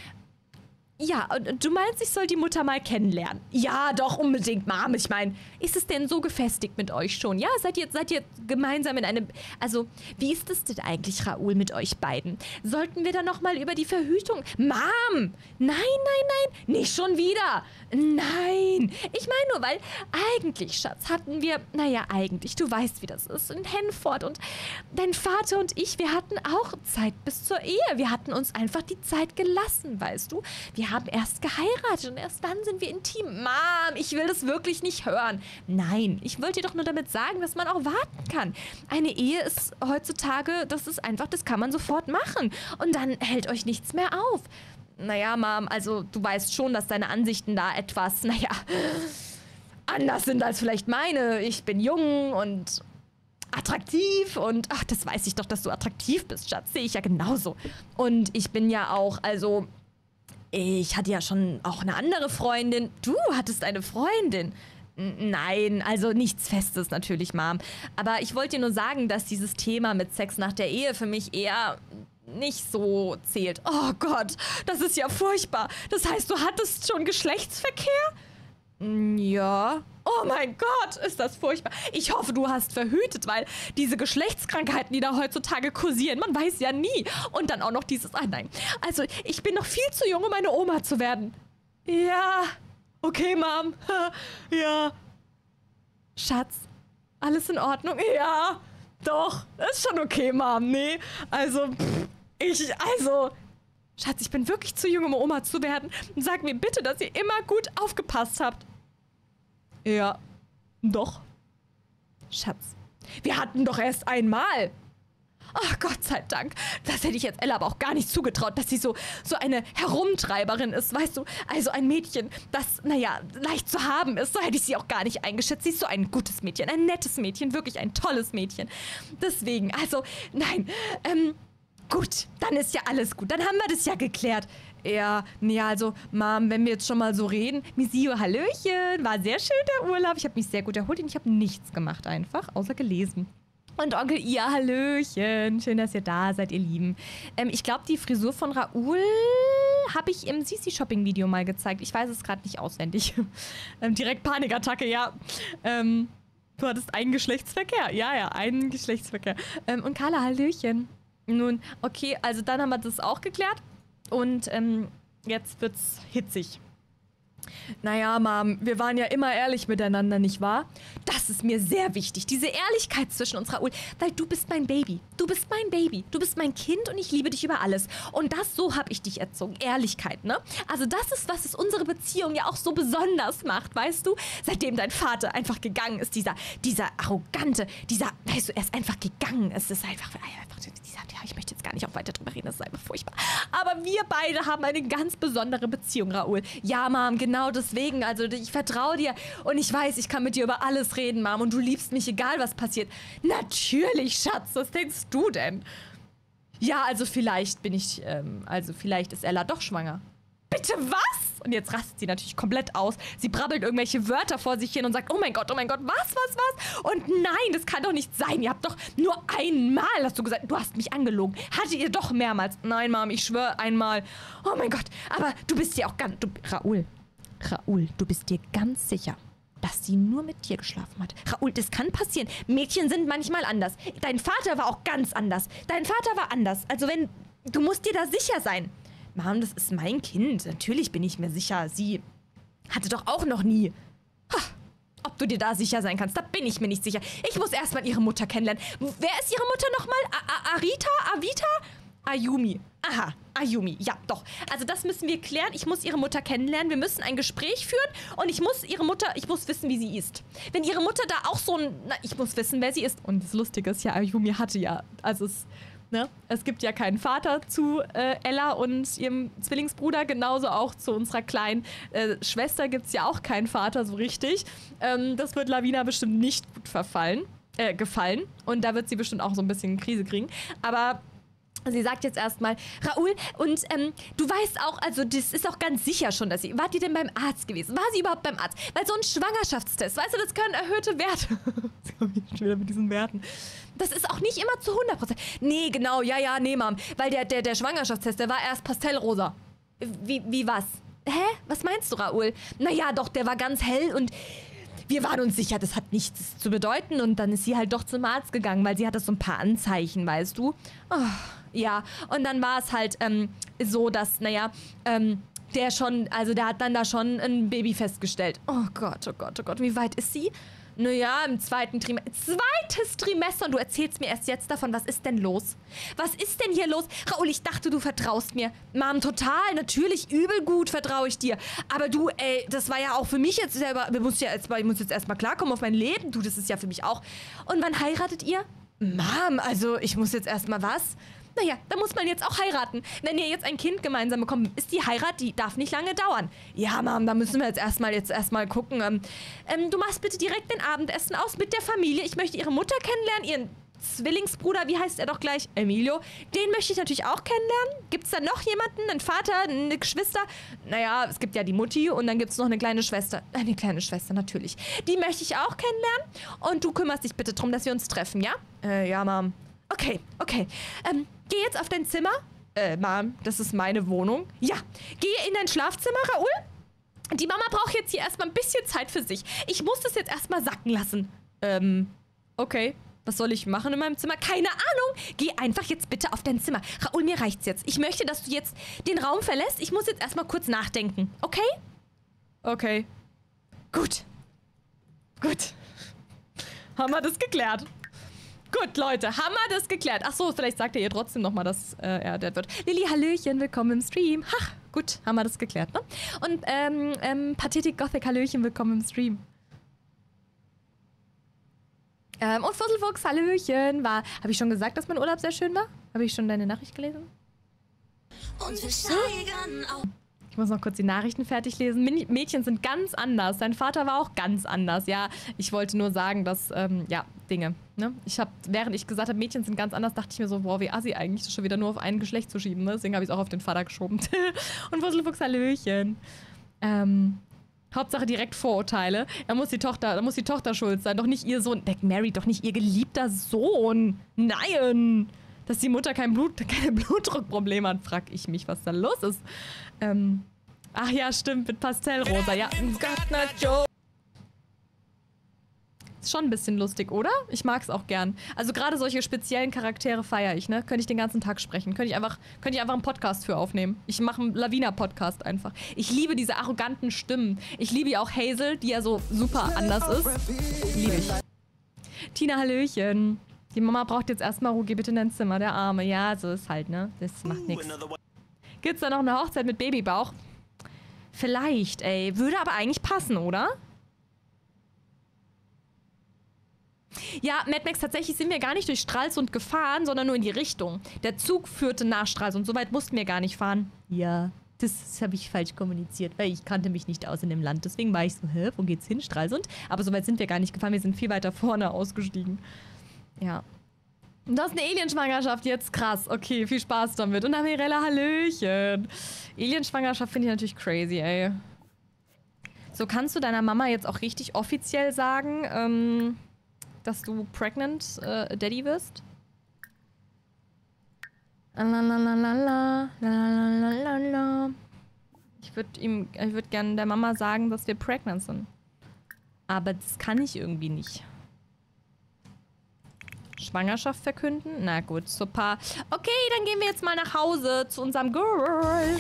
Ja, und du meinst, ich soll die Mutter mal kennenlernen? Ja, doch, unbedingt, Mom. Ich meine, ist es denn so gefestigt mit euch schon? Ja, seid ihr, seid ihr gemeinsam in einem... Also, wie ist es denn eigentlich, Raoul, mit euch beiden? Sollten wir da nochmal über die Verhütung... Mom! Nein, nein, nein, nicht schon wieder! Nein! Ich meine nur, weil eigentlich, Schatz, hatten wir... Naja, eigentlich, du weißt, wie das ist, in Hanford. Und dein Vater und ich, wir hatten auch Zeit bis zur Ehe. Wir hatten uns einfach die Zeit gelassen, weißt du? Wir haben erst geheiratet und erst dann sind wir intim. Mom, ich will das wirklich nicht hören. Nein, ich wollte dir doch nur damit sagen, dass man auch warten kann. Eine Ehe ist heutzutage, das ist einfach, das kann man sofort machen. Und dann hält euch nichts mehr auf. Naja, Mom, also du weißt schon, dass deine Ansichten da etwas, naja, anders sind als vielleicht meine. Ich bin jung und attraktiv und, ach, das weiß ich doch, dass du attraktiv bist, Schatz. Sehe ich ja genauso. Und ich bin ja auch, also... Ich hatte ja schon auch eine andere Freundin. Du hattest eine Freundin. Nein, also nichts Festes natürlich, Mom. Aber ich wollte dir nur sagen, dass dieses Thema mit Sex nach der Ehe für mich eher nicht so zählt. Oh Gott, das ist ja furchtbar. Das heißt, du hattest schon Geschlechtsverkehr? Ja. Oh mein Gott, ist das furchtbar. Ich hoffe, du hast verhütet, weil diese Geschlechtskrankheiten, die da heutzutage kursieren, man weiß ja nie. Und dann auch noch dieses, ah nein. Also, ich bin noch viel zu jung, um eine Oma zu werden. Ja. Okay, Mom. Ja. Schatz, alles in Ordnung? Ja. Doch, ist schon okay, Mom. Nee, also, pff, ich, also... Schatz, ich bin wirklich zu jung, um Oma zu werden. Sag mir bitte, dass ihr immer gut aufgepasst habt. Ja, doch. Schatz, wir hatten doch erst einmal. Ach, Gott sei Dank. Das hätte ich jetzt Ella aber auch gar nicht zugetraut, dass sie so, so eine Herumtreiberin ist, weißt du? Also ein Mädchen, das, naja, leicht zu haben ist. So hätte ich sie auch gar nicht eingeschätzt. Sie ist so ein gutes Mädchen, ein nettes Mädchen, wirklich ein tolles Mädchen. Deswegen, also, nein, ähm... Gut, dann ist ja alles gut. Dann haben wir das ja geklärt. Ja, nee, also, Mom, wenn wir jetzt schon mal so reden. Misio, hallöchen. War sehr schön der Urlaub. Ich habe mich sehr gut erholt und ich habe nichts gemacht einfach, außer gelesen. Und Onkel Ia, hallöchen. Schön, dass ihr da seid, ihr Lieben. Ähm, ich glaube, die Frisur von Raoul habe ich im Sisi-Shopping-Video mal gezeigt. Ich weiß es gerade nicht auswendig. ähm, direkt Panikattacke, ja. Ähm, du hattest einen Geschlechtsverkehr. Ja, ja, einen Geschlechtsverkehr. Ähm, und Carla, hallöchen. Nun, okay, also dann haben wir das auch geklärt und ähm, jetzt wird's hitzig. Naja, Mom, wir waren ja immer ehrlich miteinander, nicht wahr? Das ist mir sehr wichtig, diese Ehrlichkeit zwischen uns, Raoul, weil du bist mein Baby. Du bist mein Baby, du bist mein Kind und ich liebe dich über alles. Und das, so habe ich dich erzogen, Ehrlichkeit, ne? Also das ist, was es unsere Beziehung ja auch so besonders macht, weißt du? Seitdem dein Vater einfach gegangen ist, dieser, dieser arrogante, dieser, weißt du, er ist einfach gegangen. Es ist einfach, einfach dieser, ja, ich möchte jetzt gar nicht auch weiter drüber reden, das ist einfach furchtbar. Aber wir beide haben eine ganz besondere Beziehung, Raoul. Ja, Mom, genau deswegen, also ich vertraue dir und ich weiß, ich kann mit dir über alles reden, Mom, und du liebst mich, egal was passiert. Natürlich, Schatz, was denkst du denn? Ja, also vielleicht bin ich, ähm, also vielleicht ist Ella doch schwanger. Bitte was? Und jetzt rastet sie natürlich komplett aus. Sie brabbelt irgendwelche Wörter vor sich hin und sagt, oh mein Gott, oh mein Gott, was, was, was? Und nein, das kann doch nicht sein. Ihr habt doch nur einmal, hast du gesagt, du hast mich angelogen. Hattet ihr doch mehrmals. Nein, Mom, ich schwöre einmal. Oh mein Gott, aber du bist dir auch ganz, du, Raoul, Raoul, du bist dir ganz sicher, dass sie nur mit dir geschlafen hat. Raoul, das kann passieren. Mädchen sind manchmal anders. Dein Vater war auch ganz anders. Dein Vater war anders. Also wenn, du musst dir da sicher sein. Mom, das ist mein Kind. Natürlich bin ich mir sicher. Sie hatte doch auch noch nie. Ha, ob du dir da sicher sein kannst, da bin ich mir nicht sicher. Ich muss erstmal ihre Mutter kennenlernen. Wer ist ihre Mutter nochmal? Arita? Avita? Ayumi. Aha, Ayumi. Ja, doch. Also das müssen wir klären. Ich muss ihre Mutter kennenlernen. Wir müssen ein Gespräch führen und ich muss ihre Mutter, ich muss wissen, wie sie ist. Wenn ihre Mutter da auch so ein, na, ich muss wissen, wer sie ist. Und das Lustige ist ja, Ayumi hatte ja, also es, ne, es gibt ja keinen Vater zu äh, Ella und ihrem Zwillingsbruder, genauso auch zu unserer kleinen äh, Schwester gibt es ja auch keinen Vater so richtig. Ähm, das wird Lavina bestimmt nicht gut verfallen, äh, gefallen und da wird sie bestimmt auch so ein bisschen Krise kriegen. Aber sie sagt jetzt erstmal, Raoul, und ähm, du weißt auch, also das ist auch ganz sicher schon, dass sie, wart ihr denn beim Arzt gewesen? War sie überhaupt beim Arzt? Weil so ein Schwangerschaftstest, weißt du, das können erhöhte Werte. Jetzt komme ich schon wieder mit diesen Werten. Das ist auch nicht immer zu hundert Prozent. Nee, genau, ja, ja, nee, Mom, weil der, der, der Schwangerschaftstest, der war erst pastellrosa. Wie, wie was? Hä? Was meinst du, Raoul? Naja, doch, der war ganz hell und wir waren uns sicher, das hat nichts zu bedeuten und dann ist sie halt doch zum Arzt gegangen, weil sie hatte so ein paar Anzeichen, weißt du? Oh, ja, und dann war es halt ähm, so, dass, naja, ähm, der schon, also der hat dann da schon ein Baby festgestellt. Oh Gott, oh Gott, oh Gott, wie weit ist sie? Naja, im zweiten Trimester. Zweites Trimester und du erzählst mir erst jetzt davon. Was ist denn los? Was ist denn hier los? Raoul, ich dachte, du vertraust mir. Mom, total, natürlich, übel gut vertraue ich dir. Aber du, ey, das war ja auch für mich jetzt selber, ich muss ja jetzt, ich muss jetzt erstmal klarkommen auf mein Leben. Du, das ist ja für mich auch. Und wann heiratet ihr? Mom, also ich muss jetzt erstmal was? Naja, da muss man jetzt auch heiraten. Wenn ihr jetzt ein Kind gemeinsam bekommt, ist die Heirat, die darf nicht lange dauern. Ja, Mom, da müssen wir jetzt erstmal jetzt erstmal gucken. Ähm, ähm, du machst bitte direkt den Abendessen aus mit der Familie. Ich möchte ihre Mutter kennenlernen, ihren Zwillingsbruder, wie heißt er doch gleich? Emilio. Den möchte ich natürlich auch kennenlernen. Gibt es da noch jemanden? Einen Vater, eine Geschwister? Naja, es gibt ja die Mutti und dann gibt es noch eine kleine Schwester. Eine kleine Schwester, natürlich. Die möchte ich auch kennenlernen. Und du kümmerst dich bitte darum, dass wir uns treffen, ja? Äh, ja, Mom. Okay, okay. Ähm, geh jetzt auf dein Zimmer. Äh, Mom, das ist meine Wohnung. Ja, geh in dein Schlafzimmer, Raoul. Die Mama braucht jetzt hier erstmal ein bisschen Zeit für sich. Ich muss das jetzt erstmal sacken lassen. Ähm, okay. Was soll ich machen in meinem Zimmer? Keine Ahnung. Geh einfach jetzt bitte auf dein Zimmer. Raoul, mir reicht's jetzt. Ich möchte, dass du jetzt den Raum verlässt. Ich muss jetzt erstmal kurz nachdenken. Okay? Okay. Gut. Gut. Haben wir das geklärt? Gut, Leute. Haben wir das geklärt? Ach so, vielleicht sagt er ihr trotzdem nochmal, dass äh, er der wird. Lilly, Hallöchen, willkommen im Stream. Ach, gut. Haben wir das geklärt, ne? Und, ähm, ähm, Pathetic Gothic, Hallöchen, willkommen im Stream. Ähm, und Fusselfuchs, Hallöchen, war... Habe ich schon gesagt, dass mein Urlaub sehr schön war? Habe ich schon deine Nachricht gelesen? Und wir steigern auf. Ich muss noch kurz die Nachrichten fertig lesen. Mädchen sind ganz anders. Dein Vater war auch ganz anders. Ja, ich wollte nur sagen, dass, ähm, ja, Dinge, ne? Ich habe, während ich gesagt habe, Mädchen sind ganz anders, dachte ich mir so, boah, wie assi eigentlich, das schon wieder nur auf ein Geschlecht zu schieben, ne? Deswegen habe ich es auch auf den Vater geschoben. Und Fusselfuchs, Hallöchen. Ähm... Hauptsache direkt Vorurteile. Da muss die Tochter, da muss die Tochter schuld sein, doch nicht ihr Sohn. Beck Mary, doch nicht ihr geliebter Sohn. Nein! Dass die Mutter kein Blut, keine Blutdruckprobleme hat, frag ich mich, was da los ist. Ähm, ach ja, stimmt, mit Pastellrosa. Ja, Got no joke. Ist schon ein bisschen lustig, oder? Ich mag's auch gern. Also gerade solche speziellen Charaktere feiere ich, ne? Könnte ich den ganzen Tag sprechen. Könnte ich einfach, könnte ich einfach einen Podcast für aufnehmen. Ich mache einen Lavina-Podcast einfach. Ich liebe diese arroganten Stimmen. Ich liebe ja auch Hazel, die ja so super anders ist. Liebe ich. Tina, Hallöchen. Die Mama braucht jetzt erstmal Ruhe. Geh bitte in dein Zimmer, der Arme. Ja, so ist halt, ne? Das macht nichts. Gibt's da noch eine Hochzeit mit Babybauch? Vielleicht, ey. Würde aber eigentlich passen, oder? Ja, Mad Max, tatsächlich sind wir gar nicht durch Stralsund gefahren, sondern nur in die Richtung. Der Zug führte nach Stralsund, so weit mussten wir gar nicht fahren. Ja, das habe ich falsch kommuniziert, weil ich kannte mich nicht aus in dem Land. Deswegen war ich so, hä, wo geht's hin, Stralsund? Aber so weit sind wir gar nicht gefahren, wir sind viel weiter vorne ausgestiegen. Ja. Und das ist eine Alienschwangerschaft jetzt, krass. Okay, viel Spaß damit. Und Amirella, Hallöchen. Alienschwangerschaft finde ich natürlich crazy, ey. So, kannst du deiner Mama jetzt auch richtig offiziell sagen, ähm... dass du pregnant äh, Daddy wirst? Lalalala, lalalala. Ich würde ihm, ich würde gerne der Mama sagen, dass wir pregnant sind. Aber das kann ich irgendwie nicht. Schwangerschaft verkünden? Na gut, super. Okay, dann gehen wir jetzt mal nach Hause zu unserem Girl.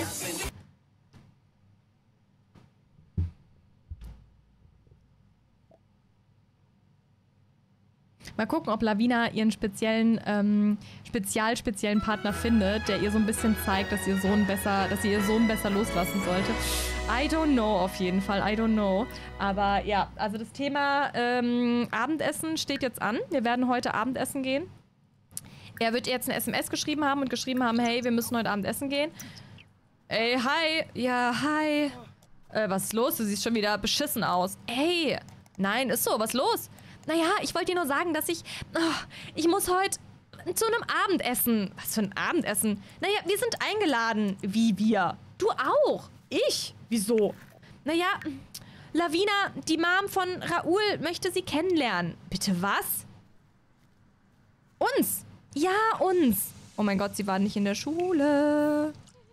Mal gucken, ob Lavina ihren speziellen, ähm, spezial speziellen Partner findet, der ihr so ein bisschen zeigt, dass ihr Sohn besser, dass sie ihr Sohn besser loslassen sollte. I don't know auf jeden Fall, I don't know. Aber ja, also das Thema ähm, Abendessen steht jetzt an. Wir werden heute Abendessen gehen. Er wird ihr jetzt eine S M S geschrieben haben und geschrieben haben, hey, wir müssen heute Abend essen gehen. Ey, hi. Ja, hi. Äh, was ist los? Du siehst schon wieder beschissen aus. Ey, nein, ist so, was ist los? Naja, ich wollte dir nur sagen, dass ich... Oh, ich muss heute zu einem Abendessen. Was für ein Abendessen? Naja, wir sind eingeladen. Wie wir? Du auch. Ich? Wieso? Naja, Lavina, die Mom von Raoul, möchte sie kennenlernen. Bitte was? Uns? Ja, uns. Oh mein Gott, sie waren nicht in der Schule.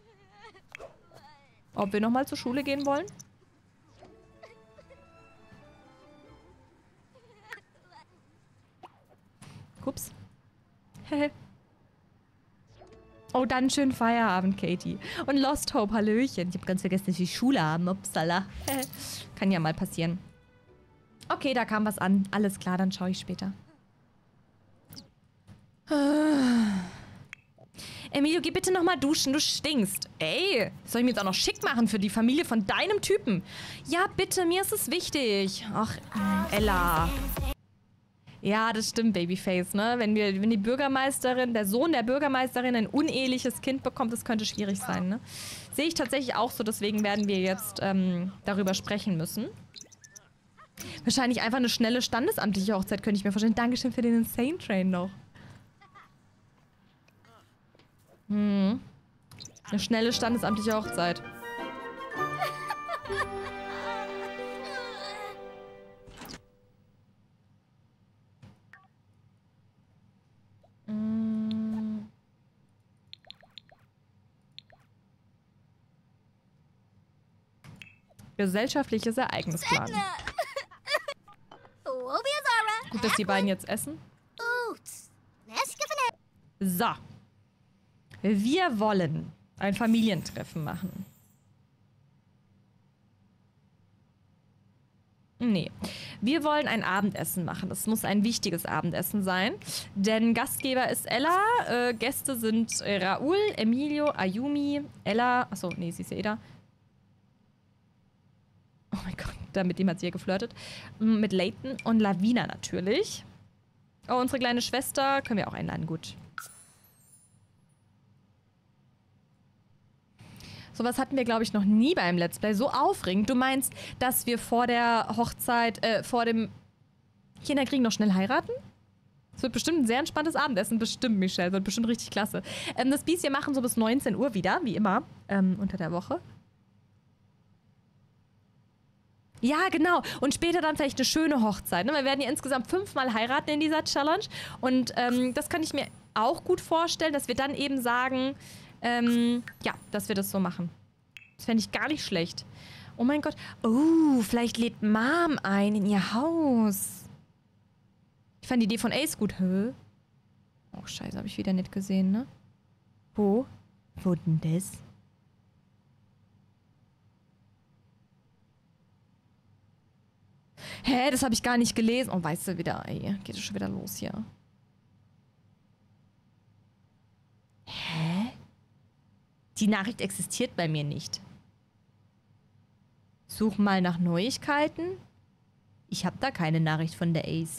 Ob wir nochmal zur Schule gehen wollen? Ups. Oh, dann schönen Feierabend, Katie. Und Lost Hope, Hallöchen. Ich habe ganz vergessen, dass wir Schule haben. Upsala. Kann ja mal passieren. Okay, da kam was an. Alles klar, dann schaue ich später. Emilio, geh bitte nochmal duschen. Du stinkst. Ey, soll ich mir jetzt auch noch schick machen für die Familie von deinem Typen? Ja, bitte, mir ist es wichtig. Ach, Ella. Ja, das stimmt, Babyface, ne? Wenn wir, wenn die Bürgermeisterin, der Sohn der Bürgermeisterin ein uneheliches Kind bekommt, das könnte schwierig sein, ne? Sehe ich tatsächlich auch so, deswegen werden wir jetzt ähm, darüber sprechen müssen. Wahrscheinlich einfach eine schnelle standesamtliche Hochzeit, könnte ich mir vorstellen. Dankeschön für den Insane Train noch. Hm. Eine schnelle standesamtliche Hochzeit. Hm. Gesellschaftliches Ereignis planen. Gut, dass die beiden jetzt essen. So. Wir wollen ein Familientreffen machen. Nee. Wir wollen ein Abendessen machen. Das muss ein wichtiges Abendessen sein. Denn Gastgeber ist Ella. Äh, Gäste sind äh, Raoul, Emilio, Ayumi, Ella. Achso, nee, sie ist ja eh da. Oh mein Gott, da mit dem hat sie ja geflirtet. Mit Layton und Lavina natürlich. Oh, unsere kleine Schwester können wir auch einladen. Gut. Sowas hatten wir, glaube ich, noch nie beim Let's Play. So aufregend. Du meinst, dass wir vor der Hochzeit, äh, vor dem Kinderkriegen noch schnell heiraten? Es wird bestimmt ein sehr entspanntes Abendessen. Bestimmt, Michelle. Wird bestimmt richtig klasse. Ähm, das Biest wir machen so bis neunzehn Uhr wieder, wie immer, ähm, unter der Woche. Ja, genau. Und später dann vielleicht eine schöne Hochzeit. Ne? Wir werden ja insgesamt fünfmal heiraten in dieser Challenge. Und ähm, das kann ich mir auch gut vorstellen, dass wir dann eben sagen... Ähm, ja, dass wir das so machen. Das fände ich gar nicht schlecht. Oh mein Gott. Oh, vielleicht lädt Mom ein in ihr Haus. Ich fand die Idee von Ace gut. Hä? Oh, scheiße, habe ich wieder nicht gesehen, ne? Wo? Wo denn das? Hä, das habe ich gar nicht gelesen. Oh, weißt du, wieder, ey, geht es schon wieder los hier. Hä? Die Nachricht existiert bei mir nicht. Such mal nach Neuigkeiten. Ich habe da keine Nachricht von der Ace.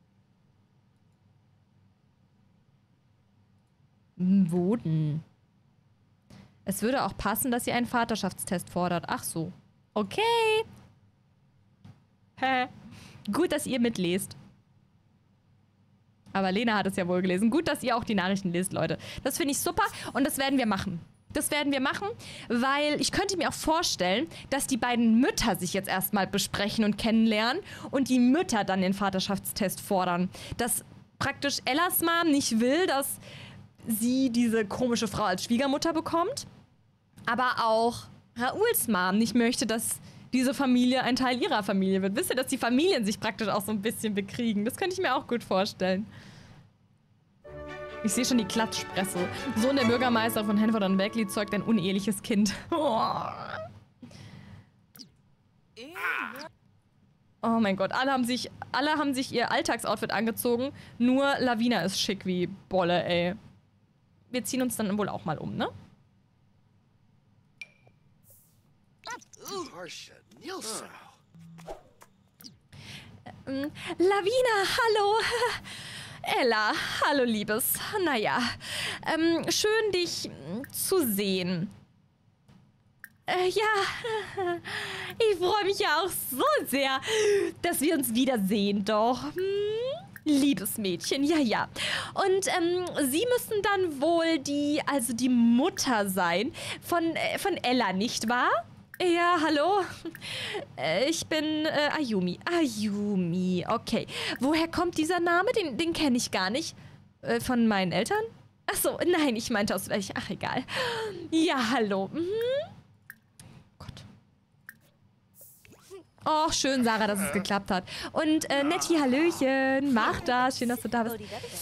Wo denn? Es würde auch passen, dass sie einen Vaterschaftstest fordert. Ach so. Okay. Hä? Gut, dass ihr mitlest. Aber Lena hat es ja wohl gelesen. Gut, dass ihr auch die Nachrichten lest, Leute. Das finde ich super und das werden wir machen. Das werden wir machen, weil ich könnte mir auch vorstellen, dass die beiden Mütter sich jetzt erstmal besprechen und kennenlernen und die Mütter dann den Vaterschaftstest fordern. Dass praktisch Ellas Mom nicht will, dass sie diese komische Frau als Schwiegermutter bekommt, aber auch Raouls Mom nicht möchte, dass diese Familie ein Teil ihrer Familie wird. Wisst ihr, dass die Familien sich praktisch auch so ein bisschen bekriegen? Das könnte ich mir auch gut vorstellen. Ich sehe schon die Klatschpresse. Sohn der Bürgermeister von Hanford und Beckley zeugt ein uneheliches Kind. Oh. Oh mein Gott, alle haben sich, alle haben sich ihr Alltagsoutfit angezogen. Nur Lavina ist schick wie Bolle, ey. Wir ziehen uns dann wohl auch mal um, ne? Ähm, Lavina, hallo. Ella, hallo Liebes. Naja, ähm, schön dich zu sehen. Äh, ja, ich freue mich ja auch so sehr, dass wir uns wiedersehen, doch. Hm? Liebes Mädchen, ja, ja. Und ähm, Sie müssen dann wohl die, also die Mutter sein von, äh, von Ella, nicht wahr? Ja, hallo. Äh, ich bin äh, Ayumi. Ayumi, okay. Woher kommt dieser Name? Den, den kenne ich gar nicht. Äh, von meinen Eltern? Ach so, nein, ich meinte aus welch. Ach, egal. Ja, hallo. Mhm. Gott. Oh, schön, Sarah, dass es geklappt hat. Und äh, Nettie, hallöchen. Mach das. Schön, dass du da bist.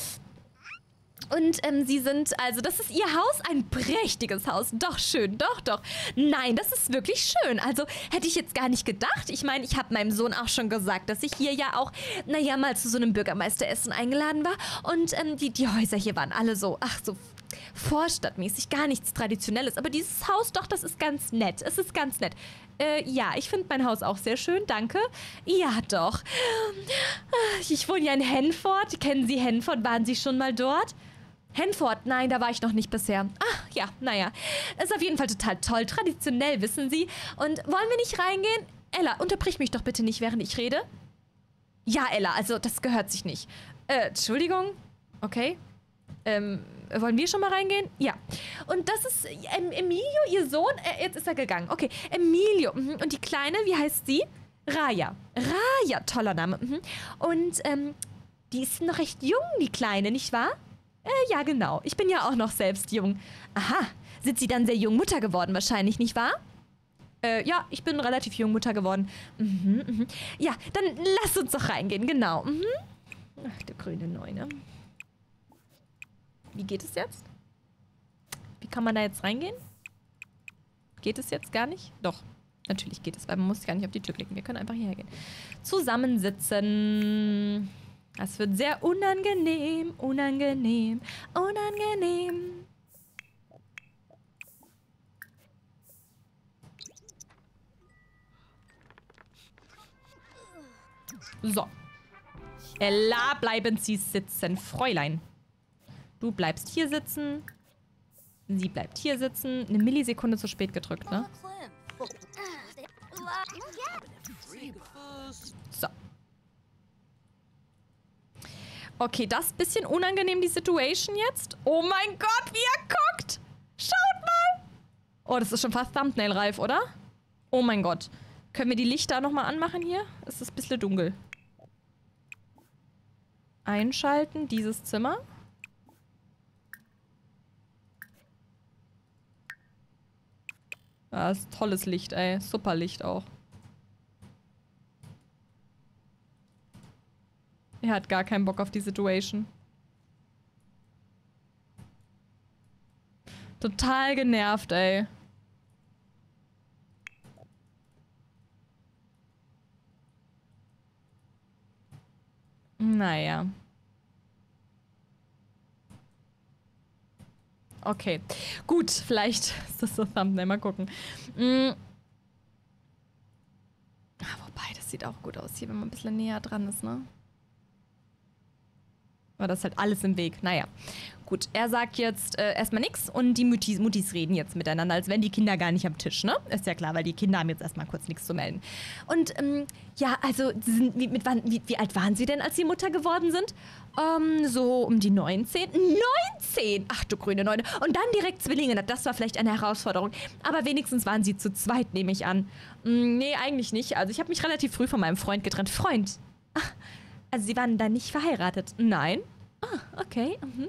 Und ähm, sie sind, also das ist ihr Haus, ein prächtiges Haus. Doch, schön, doch, doch. Nein, das ist wirklich schön. Also hätte ich jetzt gar nicht gedacht. Ich meine, ich habe meinem Sohn auch schon gesagt, dass ich hier ja auch, naja, mal zu so einem Bürgermeisteressen eingeladen war. Und ähm, die, die Häuser hier waren alle so, ach so, vorstadtmäßig, gar nichts Traditionelles. Aber dieses Haus, doch, das ist ganz nett. Es ist ganz nett. Äh, ja, ich finde mein Haus auch sehr schön, danke. Ja, doch. Ich wohne ja in Hanford. Kennen Sie Hanford? Waren Sie schon mal dort? Hanford, nein, da war ich noch nicht bisher. Ach, ja, naja. Ist auf jeden Fall total toll. Traditionell, wissen Sie. Und wollen wir nicht reingehen? Ella, unterbrich mich doch bitte nicht, während ich rede. Ja, Ella, also das gehört sich nicht. Äh, Entschuldigung? Okay. Ähm, wollen wir schon mal reingehen? Ja. Und das ist ähm, Emilio, ihr Sohn. Äh, jetzt ist er gegangen. Okay, Emilio. Mhm. Und die Kleine, wie heißt sie? Raya. Raya, toller Name. Mhm. Und ähm, die ist noch recht jung, die Kleine, nicht wahr? Äh, ja, genau. Ich bin ja auch noch selbst jung. Aha. Sind Sie dann sehr jung Mutter geworden wahrscheinlich, nicht wahr? Äh, ja, ich bin relativ jung Mutter geworden. Mhm, mhm. Ja, dann lass uns doch reingehen, genau. Mhm. Ach, der grüne Neune. Wie geht es jetzt? Wie kann man da jetzt reingehen? Geht es jetzt gar nicht? Doch, natürlich geht es, weil man muss gar nicht auf die Tür klicken. Wir können einfach hierher gehen. Zusammensitzen. Das wird sehr unangenehm, unangenehm, unangenehm. So. Ella, bleiben Sie sitzen, Fräulein. Du bleibst hier sitzen. Sie bleibt hier sitzen. Eine Millisekunde zu spät gedrückt, ne? So. Okay, das ist ein bisschen unangenehm, die Situation jetzt. Oh mein Gott, wie er guckt! Schaut mal! Oh, das ist schon fast Thumbnail-reif, oder? Oh mein Gott. Können wir die Lichter nochmal anmachen hier? Es ist ein bisschen dunkel. Einschalten, dieses Zimmer. Ah, das ist tolles Licht, ey. Super Licht auch. Er hat gar keinen Bock auf die Situation. Total genervt, ey. Naja. Okay. Gut, vielleicht ist das so Thumbnail. Mal gucken. Mhm. Ah, wobei, das sieht auch gut aus hier, wenn man ein bisschen näher dran ist, ne? Aber das ist halt alles im Weg. Naja. Gut, er sagt jetzt äh, erstmal nichts und die Mutis, Mutis reden jetzt miteinander, als wären die Kinder gar nicht am Tisch, ne? Ist ja klar, weil die Kinder haben jetzt erstmal kurz nichts zu melden. Und, ähm, ja, also, sind, wie, mit wann, wie, wie alt waren sie denn, als sie Mutter geworden sind? Ähm, so um die neunzehn? neunzehn! Ach du grüne Neune. Und dann direkt Zwillinge, das war vielleicht eine Herausforderung. Aber wenigstens waren sie zu zweit, nehme ich an. Mm, nee, eigentlich nicht. Also ich habe mich relativ früh von meinem Freund getrennt. Freund? Ach, also sie waren dann nicht verheiratet? Nein? Ah, okay. Mhm.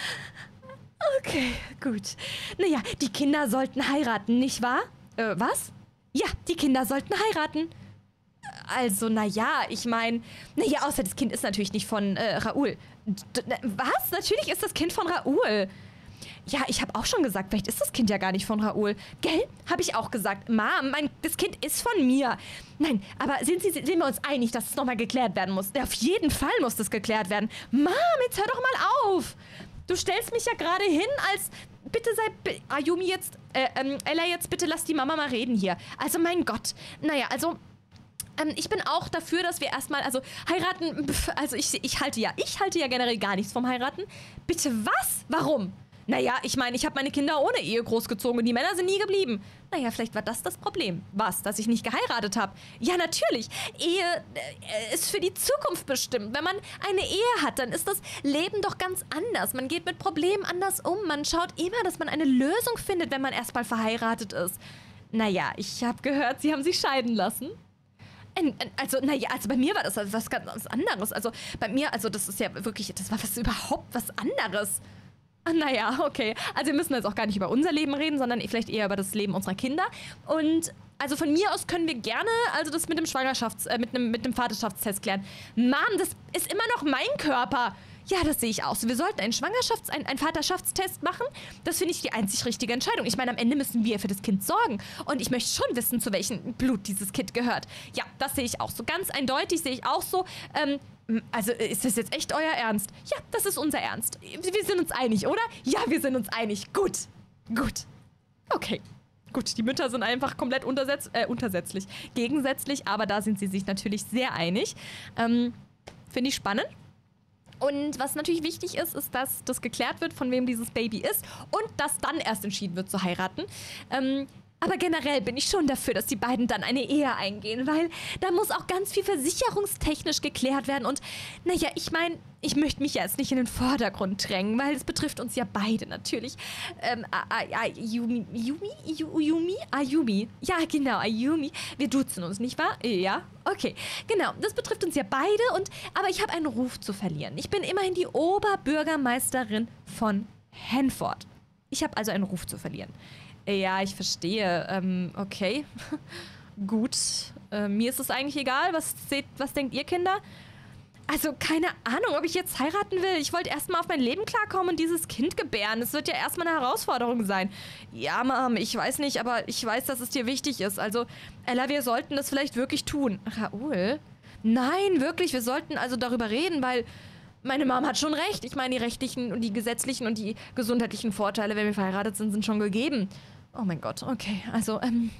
Okay, gut. Naja, die Kinder sollten heiraten, nicht wahr? Äh, was? Ja, die Kinder sollten heiraten. Also, naja, ich meine... Naja, außer das Kind ist natürlich nicht von äh, Raoul. D was? Natürlich ist das Kind von Raoul. Ja, ich habe auch schon gesagt, vielleicht ist das Kind ja gar nicht von Raoul. Gell? Habe ich auch gesagt. Mom, mein, das Kind ist von mir. Nein, aber sind, Sie, sind wir uns einig, dass es nochmal geklärt werden muss? Ja, auf jeden Fall muss das geklärt werden. Mom, jetzt hör doch mal auf. Du stellst mich ja gerade hin als... Bitte sei... Ayumi jetzt... Äh, ähm, Ella jetzt bitte lass die Mama mal reden hier. Also mein Gott. Naja, also... Ähm, ich bin auch dafür, dass wir erstmal... Also heiraten... Pf, also ich, ich halte ja... Ich halte ja generell gar nichts vom Heiraten. Bitte was? Warum? Naja, ich meine, ich habe meine Kinder ohne Ehe großgezogen und die Männer sind nie geblieben. Naja, vielleicht war das das Problem. Was? Dass ich nicht geheiratet habe? Ja, natürlich. Ehe äh, ist für die Zukunft bestimmt. Wenn man eine Ehe hat, dann ist das Leben doch ganz anders. Man geht mit Problemen anders um. Man schaut immer, dass man eine Lösung findet, wenn man erstmal verheiratet ist. Naja, ich habe gehört, Sie haben sich scheiden lassen. Also, naja, also bei mir war das was ganz anderes. Also bei mir, also das ist ja wirklich, das war was überhaupt was anderes. Naja, okay. Also wir müssen jetzt auch gar nicht über unser Leben reden, sondern vielleicht eher über das Leben unserer Kinder. Und also von mir aus können wir gerne also das mit dem Schwangerschafts-, äh, mit einem mit dem Vaterschaftstest klären. Mom, das ist immer noch mein Körper. Ja, das sehe ich auch so. Wir sollten einen Schwangerschafts-, einen, einen Vaterschaftstest machen. Das finde ich die einzig richtige Entscheidung. Ich meine, am Ende müssen wir für das Kind sorgen. Und ich möchte schon wissen, zu welchem Blut dieses Kind gehört. Ja, das sehe ich auch so. Ganz eindeutig sehe ich auch so. Ähm, also, ist das jetzt echt euer Ernst? Ja, das ist unser Ernst. Wir sind uns einig, oder? Ja, wir sind uns einig. Gut. Gut. Okay. Gut, die Mütter sind einfach komplett untersetz äh, untersetzlich. Gegensätzlich, aber da sind sie sich natürlich sehr einig. Ähm, finde ich spannend. Und was natürlich wichtig ist, ist, dass das geklärt wird, von wem dieses Baby ist und dass dann erst entschieden wird zu heiraten. Ähm, Aber generell bin ich schon dafür, dass die beiden dann eine Ehe eingehen, weil da muss auch ganz viel versicherungstechnisch geklärt werden. Und naja, ich meine, ich möchte mich ja jetzt nicht in den Vordergrund drängen, weil es betrifft uns ja beide natürlich. Ähm, Ayumi, Yumi, Yumi, Ayumi. Ja, genau, Ayumi. Wir duzen uns, nicht wahr? Ja, okay. Genau, das betrifft uns ja beide. Und aber ich habe einen Ruf zu verlieren. Ich bin immerhin die Oberbürgermeisterin von Hanford. Ich habe also einen Ruf zu verlieren. Ja, ich verstehe. Ähm, okay. Gut. Äh, mir ist es eigentlich egal. Was, seht, was denkt ihr, Kinder? Also, keine Ahnung, ob ich jetzt heiraten will. Ich wollte erstmal auf mein Leben klarkommen und dieses Kind gebären. Es wird ja erstmal eine Herausforderung sein. Ja, Mom, ich weiß nicht, aber ich weiß, dass es dir wichtig ist. Also, Ella, wir sollten das vielleicht wirklich tun. Raoul? Nein, wirklich, wir sollten also darüber reden, weil meine Mom hat schon recht. Ich meine, die rechtlichen und die gesetzlichen und die gesundheitlichen Vorteile, wenn wir verheiratet sind, sind schon gegeben. Oh mein Gott, okay. Also, ähm,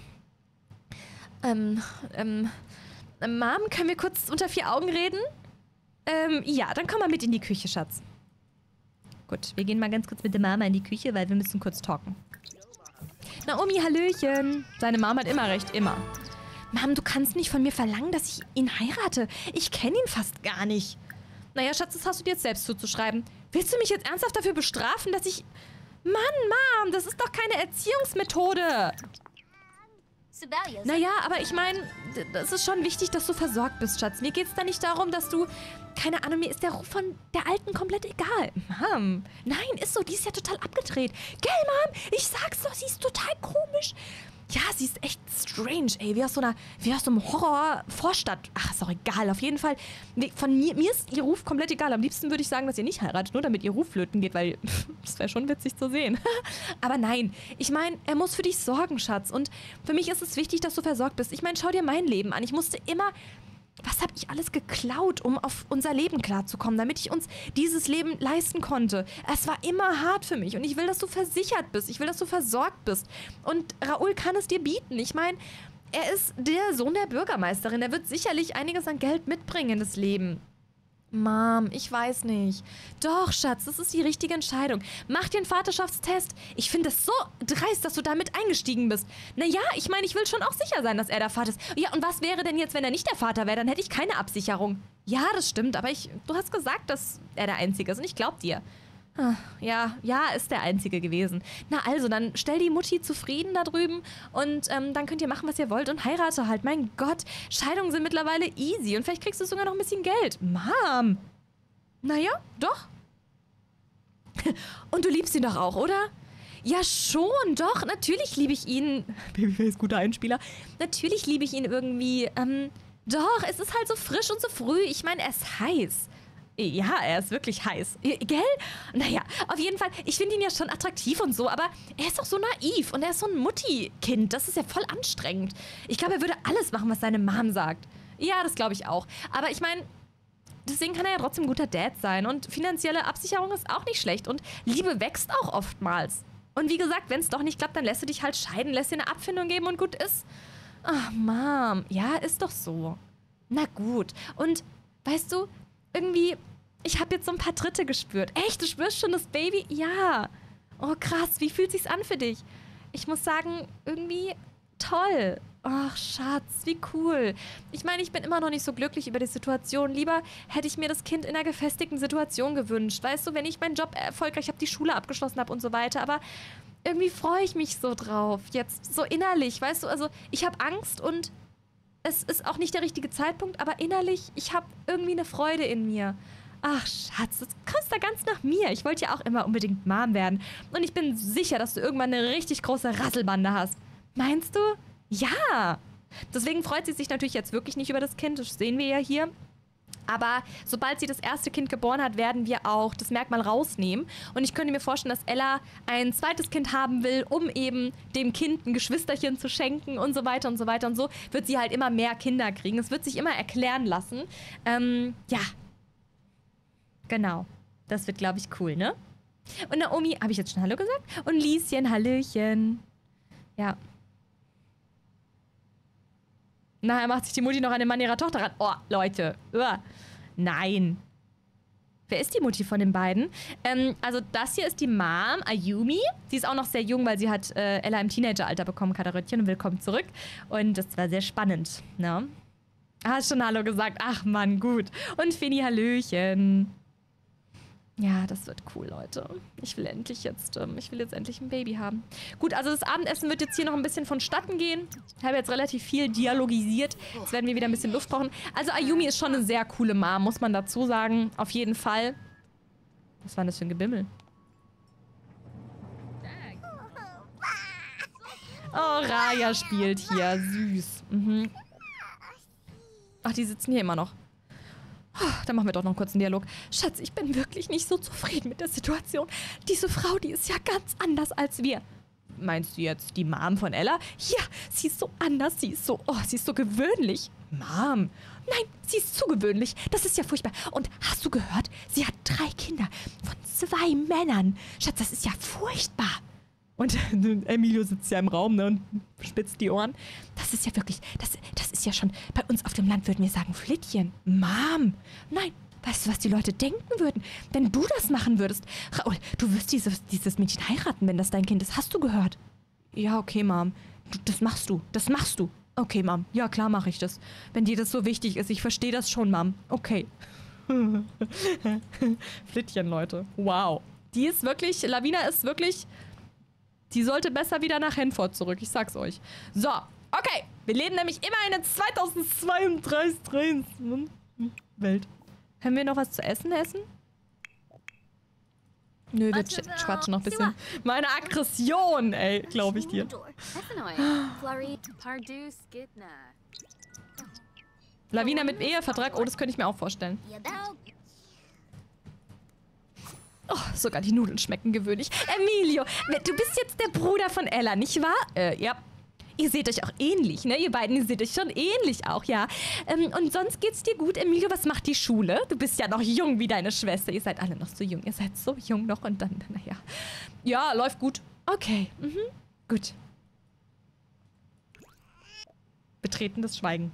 ähm, ähm, Mom, können wir kurz unter vier Augen reden? Ähm, ja, dann komm mal mit in die Küche, Schatz. Gut, wir gehen mal ganz kurz mit der Mama in die Küche, weil wir müssen kurz talken. Naomi, Hallöchen. Seine Mom hat immer recht, immer. Mom, du kannst nicht von mir verlangen, dass ich ihn heirate. Ich kenne ihn fast gar nicht. Naja, Schatz, das hast du dir jetzt selbst zuzuschreiben. Willst du mich jetzt ernsthaft dafür bestrafen, dass ich... Mann, Mom, das ist doch keine Erziehungsmethode. Naja, aber ich meine, es ist schon wichtig, dass du versorgt bist, Schatz. Mir geht's da nicht darum, dass du... Keine Ahnung, mir ist der Ruf von der Alten komplett egal. Mom, nein, ist so, die ist ja total abgedreht. Gell, Mom? Ich sag's doch, sie ist total komisch. Ja, sie ist echt strange, ey. Wie aus so einer, wie aus so einem Horror-Vorstadt. Ach, ist doch egal. Auf jeden Fall, von mir, mir ist ihr Ruf komplett egal. Am liebsten würde ich sagen, dass ihr nicht heiratet, nur damit ihr Ruf flöten geht, weil das wäre schon witzig zu sehen. Aber nein, ich meine, er muss für dich sorgen, Schatz. Und für mich ist es wichtig, dass du versorgt bist. Ich meine, schau dir mein Leben an. Ich musste immer... Was habe ich alles geklaut, um auf unser Leben klarzukommen, damit ich uns dieses Leben leisten konnte? Es war immer hart für mich und ich will, dass du versichert bist. Ich will, dass du versorgt bist. Und Raoul kann es dir bieten. Ich meine, er ist der Sohn der Bürgermeisterin. Er wird sicherlich einiges an Geld mitbringen in das Leben. Mom, ich weiß nicht. Doch, Schatz, das ist die richtige Entscheidung. Mach dir einen Vaterschaftstest. Ich finde es so dreist, dass du damit eingestiegen bist. Naja, ich meine, ich will schon auch sicher sein, dass er der Vater ist. Ja, und was wäre denn jetzt, wenn er nicht der Vater wäre? Dann hätte ich keine Absicherung. Ja, das stimmt, aber ich, du hast gesagt, dass er der Einzige ist und ich glaub dir. Ja, ja, ist der Einzige gewesen. Na also, dann stell die Mutti zufrieden da drüben und ähm, dann könnt ihr machen, was ihr wollt und heirate halt. Mein Gott, Scheidungen sind mittlerweile easy und vielleicht kriegst du sogar noch ein bisschen Geld. Mom! Naja, doch. Und du liebst ihn doch auch, oder? Ja, schon, doch. Natürlich liebe ich ihn. Babyface, guter Einspieler. Natürlich liebe ich ihn irgendwie. Ähm, doch, es ist halt so frisch und so früh. Ich meine, er ist heiß. Ja, er ist wirklich heiß. Gell? Naja, auf jeden Fall, ich finde ihn ja schon attraktiv und so, aber er ist auch so naiv und er ist so ein Mutti-Kind. Das ist ja voll anstrengend. Ich glaube, er würde alles machen, was seine Mom sagt. Ja, das glaube ich auch. Aber ich meine, deswegen kann er ja trotzdem ein guter Dad sein. Und finanzielle Absicherung ist auch nicht schlecht. Und Liebe wächst auch oftmals. Und wie gesagt, wenn es doch nicht klappt, dann lässt du dich halt scheiden, lässt dir eine Abfindung geben und gut ist. Ach, Mom. Ja, ist doch so. Na gut. Und, weißt du, irgendwie... Ich habe jetzt so ein paar Tritte gespürt. Echt, du spürst schon das Baby? Ja. Oh, krass. Wie fühlt sich's an für dich? Ich muss sagen, irgendwie toll. Ach, Schatz, wie cool. Ich meine, ich bin immer noch nicht so glücklich über die Situation. Lieber hätte ich mir das Kind in einer gefestigten Situation gewünscht. Weißt du, wenn ich meinen Job erfolgreich habe, die Schule abgeschlossen habe und so weiter. Aber irgendwie freue ich mich so drauf. Jetzt so innerlich, weißt du? Also, ich habe Angst und es ist auch nicht der richtige Zeitpunkt. Aber innerlich, ich habe irgendwie eine Freude in mir. Ach, Schatz, das kommst da ganz nach mir. Ich wollte ja auch immer unbedingt Mom werden. Und ich bin sicher, dass du irgendwann eine richtig große Rasselbande hast. Meinst du? Ja. Deswegen freut sie sich natürlich jetzt wirklich nicht über das Kind. Das sehen wir ja hier. Aber sobald sie das erste Kind geboren hat, werden wir auch das Merkmal rausnehmen. Und ich könnte mir vorstellen, dass Ella ein zweites Kind haben will, um eben dem Kind ein Geschwisterchen zu schenken und so weiter und so weiter. Und so wird sie halt immer mehr Kinder kriegen. Es wird sich immer erklären lassen. Ähm, ja. Genau. Das wird, glaube ich, cool, ne? Und Naomi, habe ich jetzt schon Hallo gesagt? Und Lieschen, Hallöchen. Ja. Nachher macht sich die Mutti noch an den Mann ihrer Tochter ran. Oh, Leute. Uah. Nein. Wer ist die Mutti von den beiden? Ähm, also das hier ist die Mom, Ayumi. Sie ist auch noch sehr jung, weil sie hat äh, Ella im Teenageralter bekommen, Kataröttchen. Und willkommen zurück. Und das war sehr spannend, ne? Hast schon Hallo gesagt? Ach Mann, gut. Und Fini, Hallöchen. Ja, das wird cool, Leute. Ich will endlich jetzt, ähm, ich will jetzt endlich ein Baby haben. Gut, also das Abendessen wird jetzt hier noch ein bisschen vonstatten gehen. Ich habe jetzt relativ viel dialogisiert. Jetzt werden wir wieder ein bisschen Luft brauchen. Also Ayumi ist schon eine sehr coole Mom, muss man dazu sagen. Auf jeden Fall. Was war denn das für ein Gebimmel? Oh, Raya spielt hier. Süß. Mhm. Ach, die sitzen hier immer noch. Dann machen wir doch noch einen kurzen Dialog. Schatz, ich bin wirklich nicht so zufrieden mit der Situation. Diese Frau, die ist ja ganz anders als wir. Meinst du jetzt die Mom von Ella? Ja, sie ist so anders, sie ist so, oh, sie ist so gewöhnlich. Mom? Nein, sie ist zu gewöhnlich. Das ist ja furchtbar. Und hast du gehört? Sie hat drei Kinder von zwei Männern. Schatz, das ist ja furchtbar. Und Emilio sitzt ja im Raum, ne, und spitzt die Ohren. Das ist ja wirklich, das, das ist ja schon, bei uns auf dem Land würden wir sagen, Flittchen. Mom. Nein, weißt du, was die Leute denken würden, wenn du das machen würdest? Raoul, du wirst dieses, dieses Mädchen heiraten, wenn das dein Kind ist. Hast du gehört? Ja, okay, Mom. Du, das machst du, das machst du. Okay, Mom. Ja, klar mache ich das. Wenn dir das so wichtig ist, ich verstehe das schon, Mom. Okay. Flittchen, Leute. Wow. Die ist wirklich, Lavina ist wirklich... Die sollte besser wieder nach Hanford zurück, ich sag's euch. So, okay. Wir leben nämlich immer in der zweitausendzweiunddreißig Welt. Haben wir noch was zu essen, Essen? Nö, wir quatschen noch ein bisschen. Meine Aggression, ey, glaube ich dir. Lavina mit Ehevertrag, oh, das könnte ich mir auch vorstellen. Oh, sogar die Nudeln schmecken gewöhnlich. Emilio, du bist jetzt der Bruder von Ella, nicht wahr? Äh, ja. Ihr seht euch auch ähnlich, ne? Ihr beiden, ihr seht euch schon ähnlich auch, ja. Ähm, und sonst geht's dir gut, Emilio? Was macht die Schule? Du bist ja noch jung wie deine Schwester. Ihr seid alle noch so jung. Ihr seid so jung noch und dann, naja. Ja, läuft gut. Okay, mhm. Gut. Betretenes Schweigen.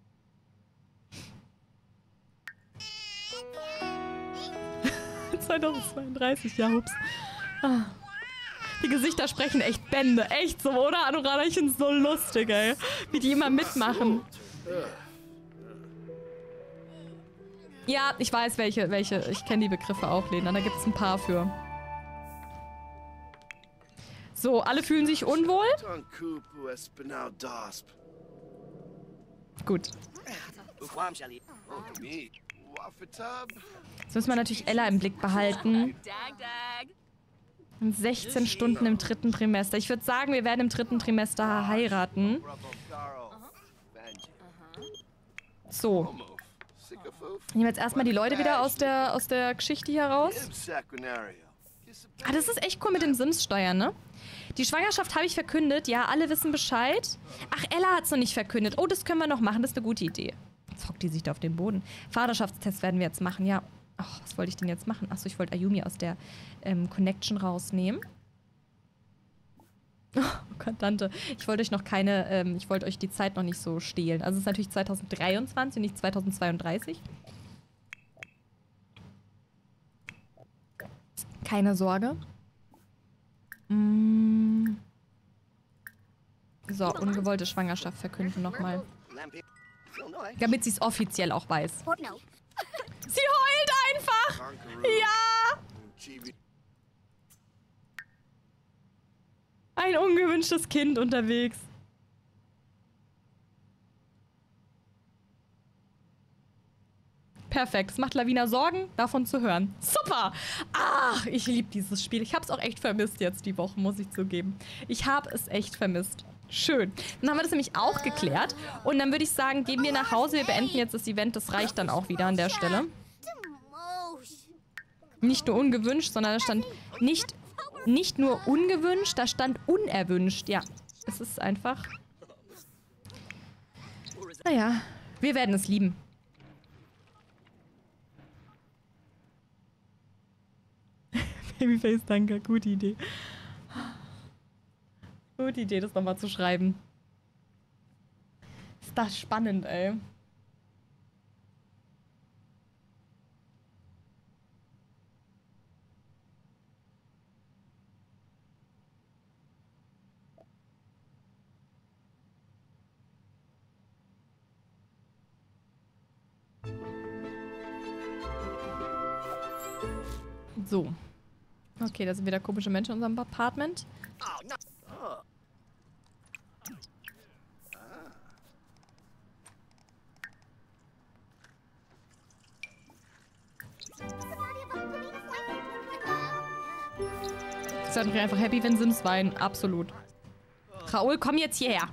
zweitausendzweiunddreißig, ja, ups. Ah. Die Gesichter sprechen echt Bände. Echt so, oder? Anuradha, ich find's so lustig, ey. Wie die immer mitmachen. Ja, ich weiß, welche, welche. Ich kenne die Begriffe auch, Lena. Da gibt's ein paar für. So, alle fühlen sich unwohl? Gut. Jetzt müssen wir natürlich Ella im Blick behalten. Und sechzehn Stunden im dritten Trimester. Ich würde sagen, wir werden im dritten Trimester heiraten. So. Nehmen wir jetzt erstmal die Leute wieder aus der, aus der Geschichte hier raus. Ah, das ist echt cool mit den Sims-Steuern, ne? Die Schwangerschaft habe ich verkündet. Ja, alle wissen Bescheid. Ach, Ella hat es noch nicht verkündet. Oh, das können wir noch machen. Das ist eine gute Idee. Jetzt hockt die sich da auf den Boden. Vaterschaftstest werden wir jetzt machen, ja. Ach, was wollte ich denn jetzt machen? Achso, ich wollte Ayumi aus der ähm, Connection rausnehmen. Oh Gott, Tante. Ich wollte euch noch keine, ähm, ich wollte euch die Zeit noch nicht so stehlen. Also es ist natürlich zweitausenddreiundzwanzig und nicht zweitausendzweiunddreißig. Keine Sorge. Mm. So, ungewollte Schwangerschaft verkünden nochmal. Damit sie es offiziell auch weiß. Sie heult einfach! Ja! Ein ungewünschtes Kind unterwegs. Perfekt. Es macht Lavina Sorgen, davon zu hören. Super! Ach, ich liebe dieses Spiel. Ich habe es auch echt vermisst jetzt die Woche, muss ich zugeben. Ich habe es echt vermisst. Schön. Dann haben wir das nämlich auch geklärt. Und dann würde ich sagen, gehen wir nach Hause. Wir beenden jetzt das Event. Das reicht dann auch wieder an der Stelle. Nicht nur ungewünscht, sondern da stand nicht, nicht nur ungewünscht, da stand unerwünscht. Ja, es ist einfach... Naja, wir werden es lieben. Babyface, danke. Gute Idee. Gute Idee, das nochmal zu schreiben. Ist das spannend, ey. So. Okay, da sind wieder komische Menschen in unserem Apartment. Ich bin einfach happy, wenn Sims weinen. Absolut. Raoul, komm jetzt hierher.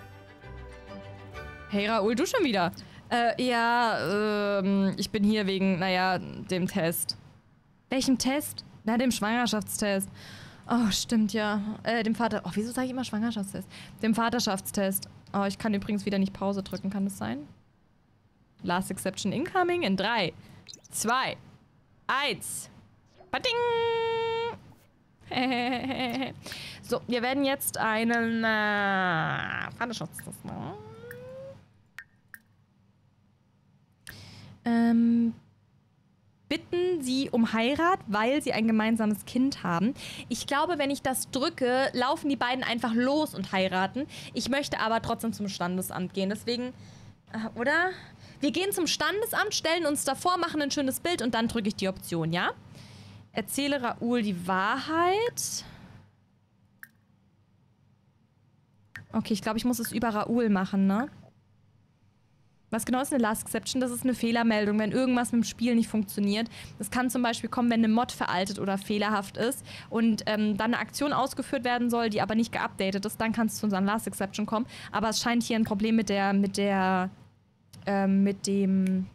Hey Raoul, du schon wieder? Äh, ja, ähm, ich bin hier wegen, naja, dem Test. Welchem Test? Na, dem Schwangerschaftstest. Oh, stimmt, ja. Äh, dem Vater... Oh, wieso sage ich immer Schwangerschaftstest? Dem Vaterschaftstest. Oh, ich kann übrigens wieder nicht Pause drücken, kann das sein? Last Exception incoming in drei, zwei, eins. Bading! So, wir werden jetzt einen äh, Vaterschaftstest machen. Ähm, bitten Sie um Heirat, weil Sie ein gemeinsames Kind haben. Ich glaube, wenn ich das drücke, laufen die beiden einfach los und heiraten. Ich möchte aber trotzdem zum Standesamt gehen. Deswegen, äh, oder? Wir gehen zum Standesamt, stellen uns davor, machen ein schönes Bild und dann drücke ich die Option, ja? Erzähle Raoul die Wahrheit. Okay, ich glaube, ich muss es über Raoul machen, ne? Was genau ist eine Last Exception? Das ist eine Fehlermeldung, wenn irgendwas mit dem Spiel nicht funktioniert. Das kann zum Beispiel kommen, wenn eine Mod veraltet oder fehlerhaft ist und ähm, dann eine Aktion ausgeführt werden soll, die aber nicht geupdatet ist. Dann kann es zu unserem Last Exception kommen. Aber es scheint hier ein Problem mit der, mit der, ähm, mit dem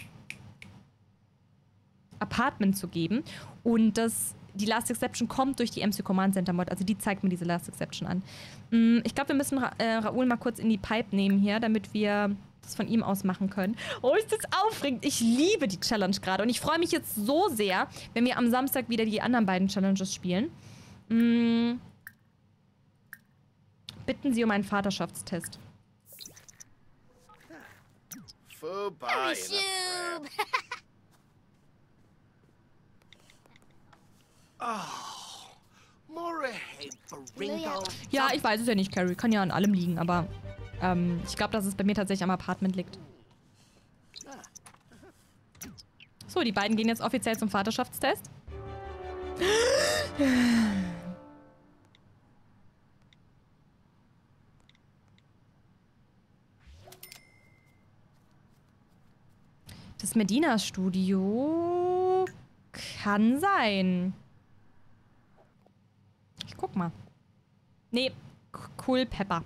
Apartment zu geben. Und das, die Last Exception kommt durch die M C Command Center Mod. Also die zeigt mir diese Last Exception an. Ich glaube, wir müssen Ra äh, Raoul mal kurz in die Pipe nehmen hier, damit wir das von ihm aus machen können. Oh, ist das aufregend. Ich liebe die Challenge gerade. Und ich freue mich jetzt so sehr, wenn wir am Samstag wieder die anderen beiden Challenges spielen. Mm. Bitten Sie um einen Vaterschaftstest. Vorbei. Ja, ich weiß es ja nicht, Carrie. Kann ja an allem liegen, aber ähm, ich glaube, dass es bei mir tatsächlich am Apartment liegt. So, die beiden gehen jetzt offiziell zum Vaterschaftstest. Das Medina-Studio kann sein. Ich guck mal. Nee, Cool Pepper.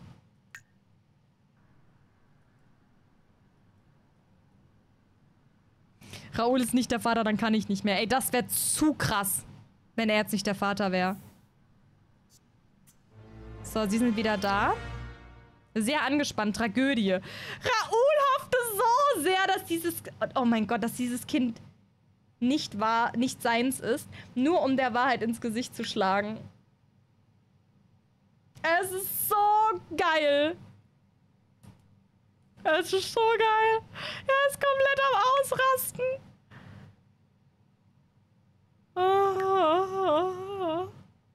Raoul ist nicht der Vater, dann kann ich nicht mehr. Ey, das wäre zu krass, wenn er jetzt nicht der Vater wäre. So, sie sind wieder da. Sehr angespannt, Tragödie. Raoul hoffte so sehr, dass dieses... Oh mein Gott, dass dieses Kind nicht wahr, nicht seins ist. Nur um der Wahrheit ins Gesicht zu schlagen. Es ist so geil. Es ist so geil. Er ist komplett am Ausrasten. Oh,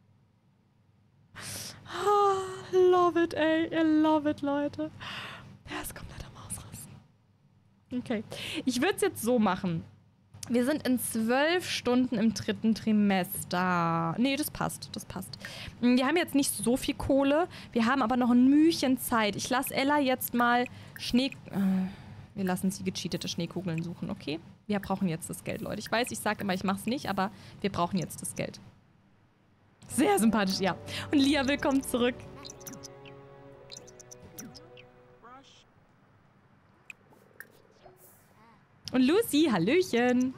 oh, love it, ey. I love it, Leute. Er ist komplett am Ausrasten. Okay. Ich würde es jetzt so machen. Wir sind in zwölf Stunden im dritten Trimester. Nee, das passt. Das passt. Wir haben jetzt nicht so viel Kohle. Wir haben aber noch ein Mühchen Zeit. Ich lasse Ella jetzt mal Schnee... Äh, wir lassen sie gecheatete Schneekugeln suchen, okay? Wir brauchen jetzt das Geld, Leute. Ich weiß, ich sage immer, ich mache es nicht, aber wir brauchen jetzt das Geld. Sehr sympathisch, ja. Und Lia, willkommen zurück. Und Lucy, hallöchen.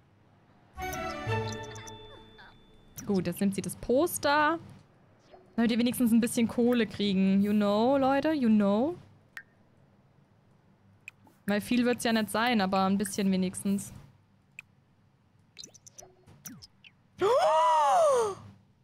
Gut, jetzt nimmt sie das Poster. Damit ihr wenigstens ein bisschen Kohle kriegen. You know, Leute, you know. Weil viel wird es ja nicht sein, aber ein bisschen wenigstens. Oh!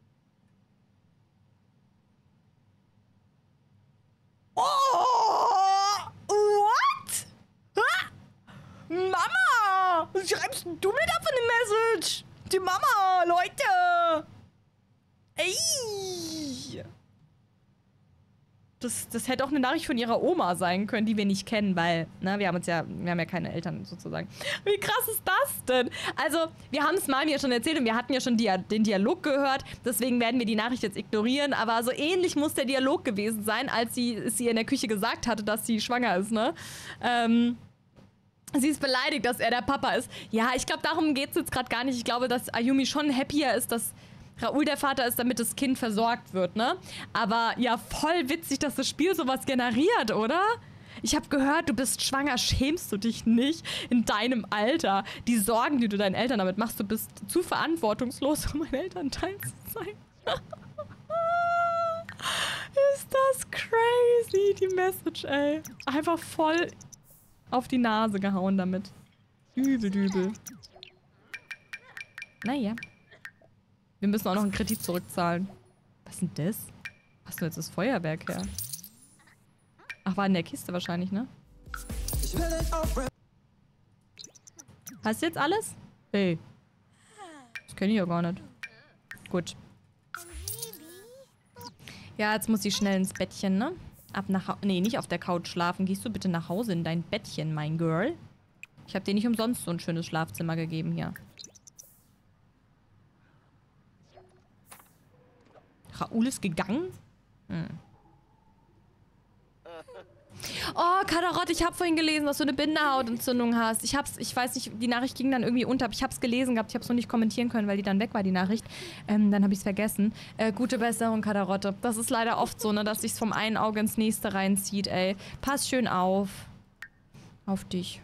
Oh! What? Ha? Mama! Was schreibst du mir da für eine Message? Die Mama, Leute! Ey! Das, das hätte auch eine Nachricht von ihrer Oma sein können, die wir nicht kennen, weil, ne, wir haben uns ja, wir haben ja keine Eltern sozusagen. Wie krass ist das denn? Also, wir haben es Mami ja schon erzählt und wir hatten ja schon Dia den Dialog gehört, deswegen werden wir die Nachricht jetzt ignorieren, aber so ähnlich muss der Dialog gewesen sein, als sie es ihr in der Küche gesagt hatte, dass sie schwanger ist, ne? Ähm, sie ist beleidigt, dass er der Papa ist. Ja, ich glaube, darum geht es jetzt gerade gar nicht. Ich glaube, dass Ayumi schon happier ist, dass Raoul der Vater ist, damit das Kind versorgt wird, ne? Aber ja, voll witzig, dass das Spiel sowas generiert, oder? Ich habe gehört, du bist schwanger, schämst du dich nicht in deinem Alter? Die Sorgen, die du deinen Eltern damit machst, du bist zu verantwortungslos, um ein Elternteil zu sein. Ist das crazy, die Message, ey. Einfach voll auf die Nase gehauen damit. Übel, übel. Naja. Wir müssen auch noch einen Kredit zurückzahlen. Was ist denn das? Was ist denn jetzt das Feuerwerk her? Ach, war in der Kiste wahrscheinlich, ne? Hast du jetzt alles? Hey. Das kenne ich ja gar nicht. Gut. Ja, jetzt muss sie schnell ins Bettchen, ne? Ab nach Hause. Nee, nicht auf der Couch schlafen. Gehst du bitte nach Hause in dein Bettchen, mein Girl? Ich habe dir nicht umsonst so ein schönes Schlafzimmer gegeben hier. Raoul ist gegangen? Hm. Oh, Kadarott, ich habe vorhin gelesen, dass du eine Bindehautentzündung hast. Ich hab's, ich weiß nicht, die Nachricht ging dann irgendwie unter, aber ich hab's gelesen gehabt, ich hab's noch nicht kommentieren können, weil die dann weg war, die Nachricht. Ähm, dann habe ich's vergessen. Äh, gute Besserung, Kadarotte. Das ist leider oft so, ne, dass sich's vom einen Auge ins nächste reinzieht, ey. Pass schön auf. Auf dich.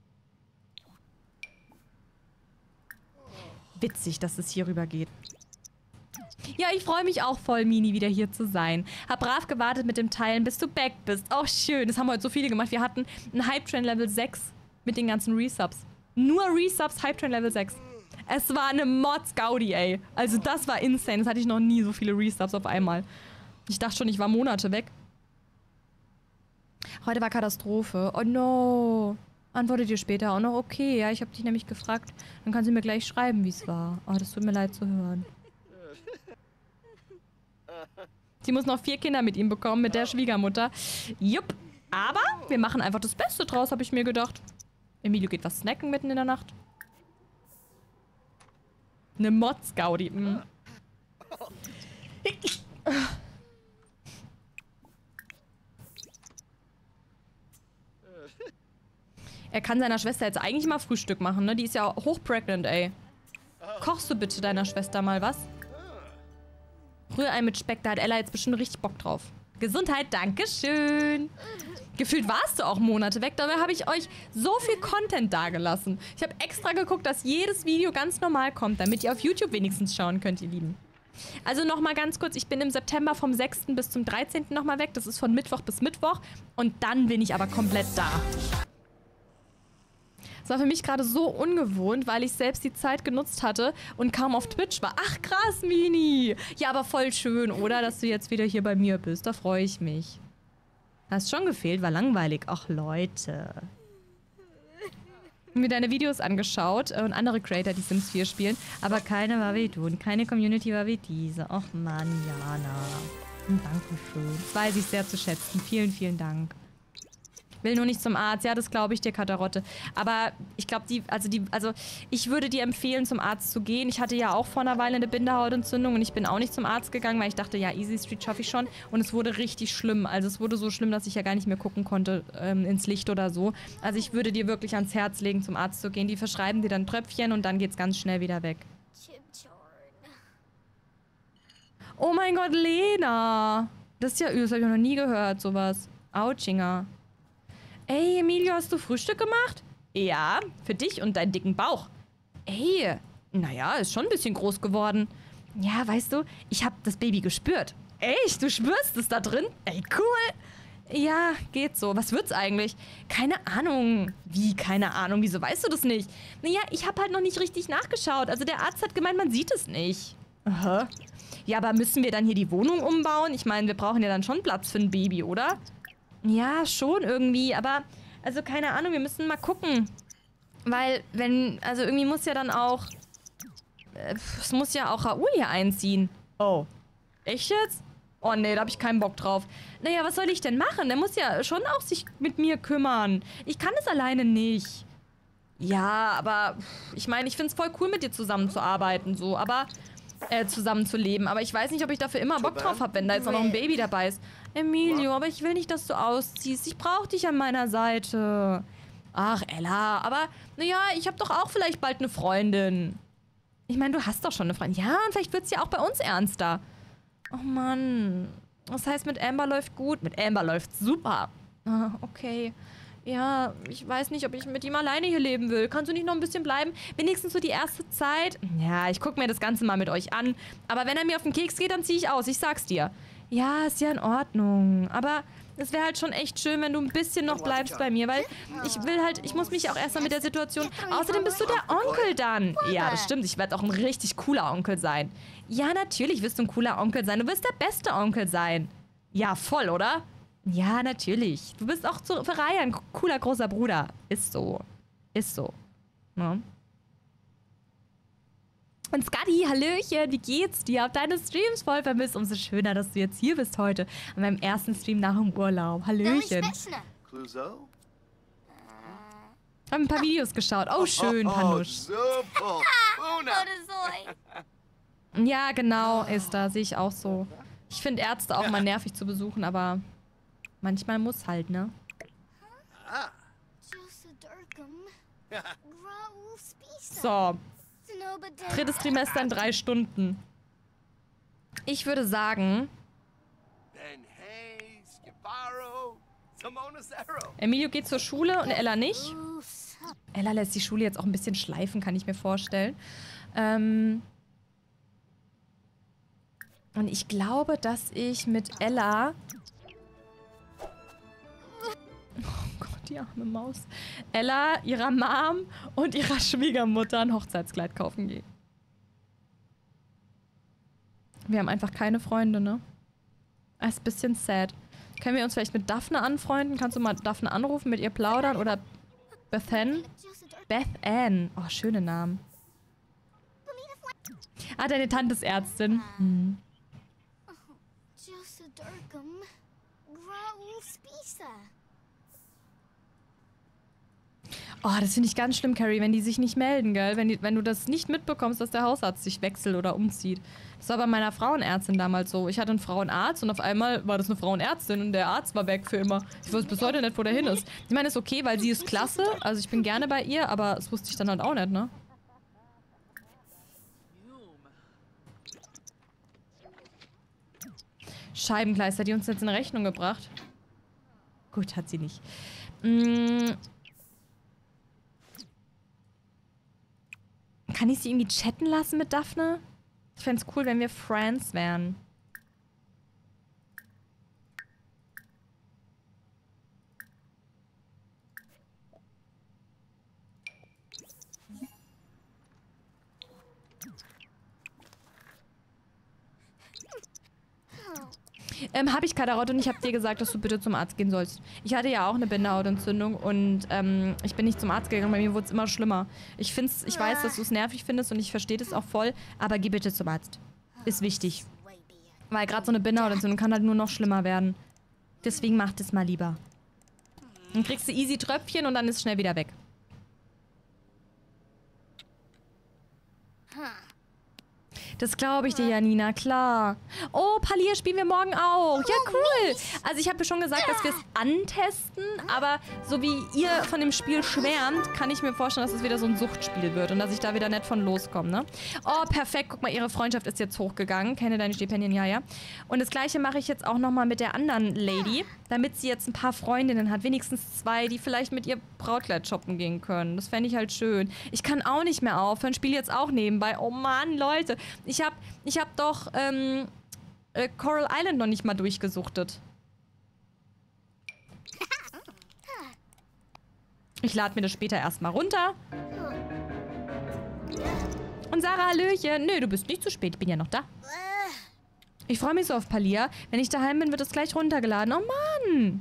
Witzig, dass es hier rüber geht. Ja, ich freue mich auch voll, Mini, wieder hier zu sein. Hab brav gewartet mit dem Teilen, bis du back bist. Auch schön. Das haben heute so viele gemacht. Wir hatten einen Hype-Train Level sechs mit den ganzen Resubs. Nur Resubs, Hype-Train Level sechs. Es war eine Mods-Gaudi, ey. Also das war insane. Das hatte ich noch nie, so viele Resubs auf einmal. Ich dachte schon, ich war Monate weg. Heute war Katastrophe. Oh no. Antwortet ihr später auch noch? Okay, ja, ich habe dich nämlich gefragt. Dann kann sie mir gleich schreiben, wie es war. Oh, das tut mir leid zu hören. Sie muss noch vier Kinder mit ihm bekommen, mit der Schwiegermutter. Jupp. Aber wir machen einfach das Beste draus, habe ich mir gedacht. Emilio geht was snacken mitten in der Nacht. Eine Mods-Gaudi. Mm. Er kann seiner Schwester jetzt eigentlich mal Frühstück machen, ne? Die ist ja hochpregnant, ey. Kochst du bitte deiner Schwester mal was? Rührei mit Speck, da hat Ella jetzt bestimmt richtig Bock drauf. Gesundheit, dankeschön. Gefühlt warst du auch Monate weg, dabei habe ich euch so viel Content dagelassen. Ich habe extra geguckt, dass jedes Video ganz normal kommt, damit ihr auf YouTube wenigstens schauen könnt, ihr Lieben. Also nochmal ganz kurz, ich bin im September vom sechsten bis zum dreizehnten nochmal weg. Das ist von Mittwoch bis Mittwoch. Und dann bin ich aber komplett da. Das war für mich gerade so ungewohnt, weil ich selbst die Zeit genutzt hatte und kaum auf Twitch war. Ach krass, Mini. Ja, aber voll schön, oder? Dass du jetzt wieder hier bei mir bist. Da freue ich mich. Hast schon gefehlt, war langweilig. Ach, Leute. Ich habe mir deine Videos angeschaut und andere Creator, die Sims vier spielen. Aber keine war wie du und keine Community war wie diese. Ach Mann, Jana. Dankeschön. Das weiß ich sehr zu schätzen. Vielen, vielen Dank. Will nur nicht zum Arzt. Ja, das glaube ich dir, Katarotte. Aber ich glaube, die, also die, also ich würde dir empfehlen, zum Arzt zu gehen. Ich hatte ja auch vor einer Weile eine Bindehautentzündung und ich bin auch nicht zum Arzt gegangen, weil ich dachte, ja, Easy Street schaffe ich schon. Und es wurde richtig schlimm. Also es wurde so schlimm, dass ich ja gar nicht mehr gucken konnte ähm, ins Licht oder so. Also ich würde dir wirklich ans Herz legen, zum Arzt zu gehen. Die verschreiben dir dann Tröpfchen und dann geht's ganz schnell wieder weg. Oh mein Gott, Lena. Das ist ja übel, das habe ich noch nie gehört, sowas. Ouchinger. Ey, Emilio, hast du Frühstück gemacht? Ja, für dich und deinen dicken Bauch. Ey, naja, ist schon ein bisschen groß geworden. Ja, weißt du, ich hab das Baby gespürt. Echt? Du spürst es da drin? Ey, cool. Ja, geht so. Was wird's eigentlich? Keine Ahnung. Wie, keine Ahnung? Wieso weißt du das nicht? Naja, ich hab halt noch nicht richtig nachgeschaut. Also der Arzt hat gemeint, man sieht es nicht. Aha. Ja, aber müssen wir dann hier die Wohnung umbauen? Ich meine, wir brauchen ja dann schon Platz für ein Baby, oder? Ja, schon irgendwie, aber, also keine Ahnung, wir müssen mal gucken. Weil, wenn, also irgendwie muss ja dann auch, äh, es muss ja auch Raoul hier einziehen. Oh. Echt jetzt? Oh nee, da habe ich keinen Bock drauf. Naja, was soll ich denn machen? Der muss ja schon auch sich mit mir kümmern. Ich kann es alleine nicht. Ja, aber ich meine, ich finde es voll cool, mit dir zusammenzuarbeiten, so, aber äh, zusammenzuleben. Aber ich weiß nicht, ob ich dafür immer Bock drauf habe, wenn da jetzt auch noch ein Baby dabei ist. Emilio, aber ich will nicht, dass du ausziehst. Ich brauche dich an meiner Seite. Ach, Ella, aber naja, ich habe doch auch vielleicht bald eine Freundin. Ich meine, du hast doch schon eine Freundin. Ja, und vielleicht wird es ja auch bei uns ernster. Oh Mann. Das heißt, mit Amber läuft gut. Mit Amber läuft super. Ah, okay. Ja, ich weiß nicht, ob ich mit ihm alleine hier leben will. Kannst du nicht noch ein bisschen bleiben? Wenigstens so die erste Zeit? Ja, ich gucke mir das Ganze mal mit euch an. Aber wenn er mir auf den Keks geht, dann ziehe ich aus. Ich sag's dir. Ja, ist ja in Ordnung. Aber es wäre halt schon echt schön, wenn du ein bisschen noch bleibst bei mir, weil ich will halt, ich muss mich auch erstmal mit der Situation... Außerdem bist du der Onkel dann. Ja, das stimmt. Ich werde auch ein richtig cooler Onkel sein. Ja, natürlich wirst du ein cooler Onkel sein. Du wirst der beste Onkel sein. Ja, voll, oder? Ja, natürlich. Du bist auch zu, für Raya ein cooler großer Bruder. Ist so. Ist so. Ne? Und Skadi, Hallöchen, wie geht's dir? Hab deine Streams voll vermisst. Umso schöner, dass du jetzt hier bist heute. An meinem ersten Stream nach dem Urlaub. Hallöchen. Hab ein paar Videos geschaut. Oh, schön, Panusch. Ja, genau, Esther. Sehe ich auch so. Ich finde Ärzte auch mal nervig zu besuchen, aber manchmal muss halt, ne? So. Drittes Trimester in drei Stunden. Ich würde sagen... Emilio geht zur Schule und Ella nicht. Ella lässt die Schule jetzt auch ein bisschen schleifen, kann ich mir vorstellen. Ähm... Und ich glaube, dass ich mit Ella... Oh Gott, die arme Maus. Ella, ihrer Mom und ihrer Schwiegermutter ein Hochzeitskleid kaufen gehe. Wir haben einfach keine Freunde, ne? Das ist ein bisschen sad. Können wir uns vielleicht mit Daphne anfreunden? Kannst du mal Daphne anrufen, mit ihr plaudern? Oder Beth Ann? Beth Ann. Oh, schöne Namen. Ah, deine Tante ist Ärztin. Hm. Oh, das finde ich ganz schlimm, Carrie, wenn die sich nicht melden, gell? Wenn, die, wenn du das nicht mitbekommst, dass der Hausarzt sich wechselt oder umzieht. Das war bei meiner Frauenärztin damals so. Ich hatte einen Frauenarzt und auf einmal war das eine Frauenärztin und der Arzt war weg für immer. Ich weiß bis heute nicht, wo der hin ist. Ich meine, ist okay, weil sie ist klasse. Also ich bin gerne bei ihr, aber das wusste ich dann halt auch nicht, ne? Scheibenkleister, die uns jetzt in Rechnung gebracht. Gut, hat sie nicht. Mm. Kann ich sie irgendwie chatten lassen mit Daphne? Ich fände es cool, wenn wir Friends wären. Ähm, hab ich, Kadarot, und ich hab dir gesagt, dass du bitte zum Arzt gehen sollst. Ich hatte ja auch eine Bindehautentzündung und ähm, ich bin nicht zum Arzt gegangen, bei mir wurde es immer schlimmer. Ich find's, ich weiß, dass du es nervig findest und ich verstehe das auch voll, aber geh bitte zum Arzt. Ist wichtig. Weil gerade so eine Bindehautentzündung kann halt nur noch schlimmer werden. Deswegen mach das mal lieber. Dann kriegst du easy Tröpfchen und dann ist es schnell wieder weg. Das glaube ich dir, Janina, klar. Oh, Palia spielen wir morgen auch. Ja, cool. Also ich habe ja schon gesagt, dass wir es antesten, aber so wie ihr von dem Spiel schwärmt, kann ich mir vorstellen, dass es wieder so ein Suchtspiel wird und dass ich da wieder nett von loskomme, ne? Oh, perfekt. Guck mal, ihre Freundschaft ist jetzt hochgegangen. Kenne deine Stipendien, ja, ja. Und das Gleiche mache ich jetzt auch nochmal mit der anderen Lady, damit sie jetzt ein paar Freundinnen hat. Wenigstens zwei, die vielleicht mit ihr Brautkleid shoppen gehen können. Das fände ich halt schön. Ich kann auch nicht mehr aufhören. Spiele jetzt auch nebenbei. Oh Mann, Leute. Ich hab, ich hab doch ähm, äh, Coral Island noch nicht mal durchgesuchtet. Ich lade mir das später erstmal runter. Und Sarah, Hallöchen. Nö, du bist nicht zu spät. Ich bin ja noch da. Ich freue mich so auf Palia. Wenn ich daheim bin, wird es gleich runtergeladen. Oh Mann.